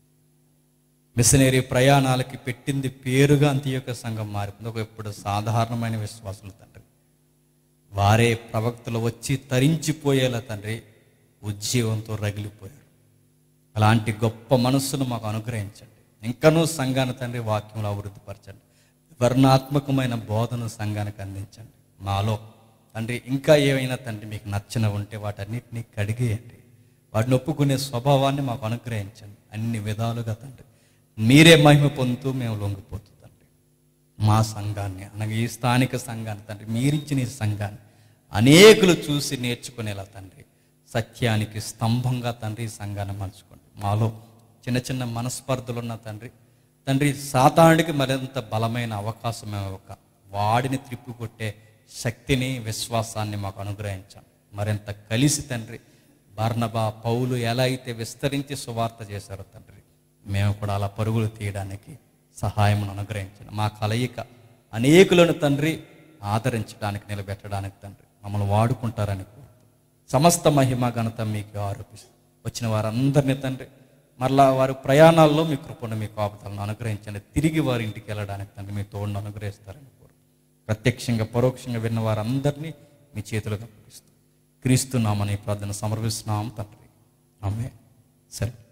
మిషనరీ ప్రయాణాలకి పెట్టింది పేరుగా అంత్యోక్య సంఘం మారిపోయింది. ఒక ఇప్పుడు సాధారణమైన విశ్వాసులు తండ్రి, వారే ప్రవక్తలు వచ్చి తరించిపోయేలా తండ్రి ఉజ్జీవంతో రగిలిపోయారు. అలాంటి గొప్ప మనస్సును మాకు అనుగ్రహించండి. ఇంకనూ సంఘాన్ని తండ్రి వాక్యంలో అభివృద్ధిపరచండి. వర్ణాత్మకమైన బోధన సంఘానికి అందించండి. మాలో తండ్రి ఇంకా ఏమైనా తండ్రి మీకు నచ్చని ఉంటే వాటన్నిటినీ కడిగేయండి. వాటిని ఒప్పుకునే స్వభావాన్ని మాకు అనుగ్రహించండి. అన్ని విధాలుగా తండ్రి మీరే మహిమ పొందుతూ మేము లొంగిపోతూ తండ్రి మా సంఘాన్ని అనగా ఈ స్థానిక సంఘాన్ని తండ్రి మీరిచ్చిన ఈ సంఘాన్ని అనేకులు చూసి నేర్చుకునేలా తండ్రి సత్యానికి స్తంభంగా తండ్రి ఈ సంఘాన్ని మలుచుకోండి. మాలో చిన్న చిన్న మనస్పర్ధలు ఉన్న తండ్రి తండ్రి సాతానుడికి మరింత బలమైన అవకాశం ఒక వాడిని త్రిప్పికొట్టే శక్తిని విశ్వాసాన్ని మాకు అనుగ్రహించండి. మరింత కలిసి తండ్రి బర్నబా పౌలు ఎలా అయితే విస్తరించి సువార్త చేశారో తండ్రి మేము కూడా అలా పరుగులు తీయడానికి సహాయం అనుగ్రహించండి. మా కలయిక అనేకులను తండ్రి ఆదరించడానికి నిలబెట్టడానికి తండ్రి మమ్మల్ని వాడుకుంటారని కోరుతూ సమస్త మహిమ ఘనత మీకు ఆరోపిస్తూ వచ్చిన వారందరినీ తండ్రి మరలా వారి ప్రయాణాల్లో మీ కృపను మీ కాపుదలను అనుగ్రహించండి. తిరిగి వారి ఇంటికి వెళ్ళడానికి తండ్రి మీ తోడును అనుగ్రహిస్తారని కోరు ప్రత్యక్షంగా పరోక్షంగా విన్న వారందరినీ మీ చేతులకు అప్పగిస్తూ క్రీస్తు నామని ప్రార్థన సమర్పిస్తున్నాం తండ్రి. ఆమేన్. సరే.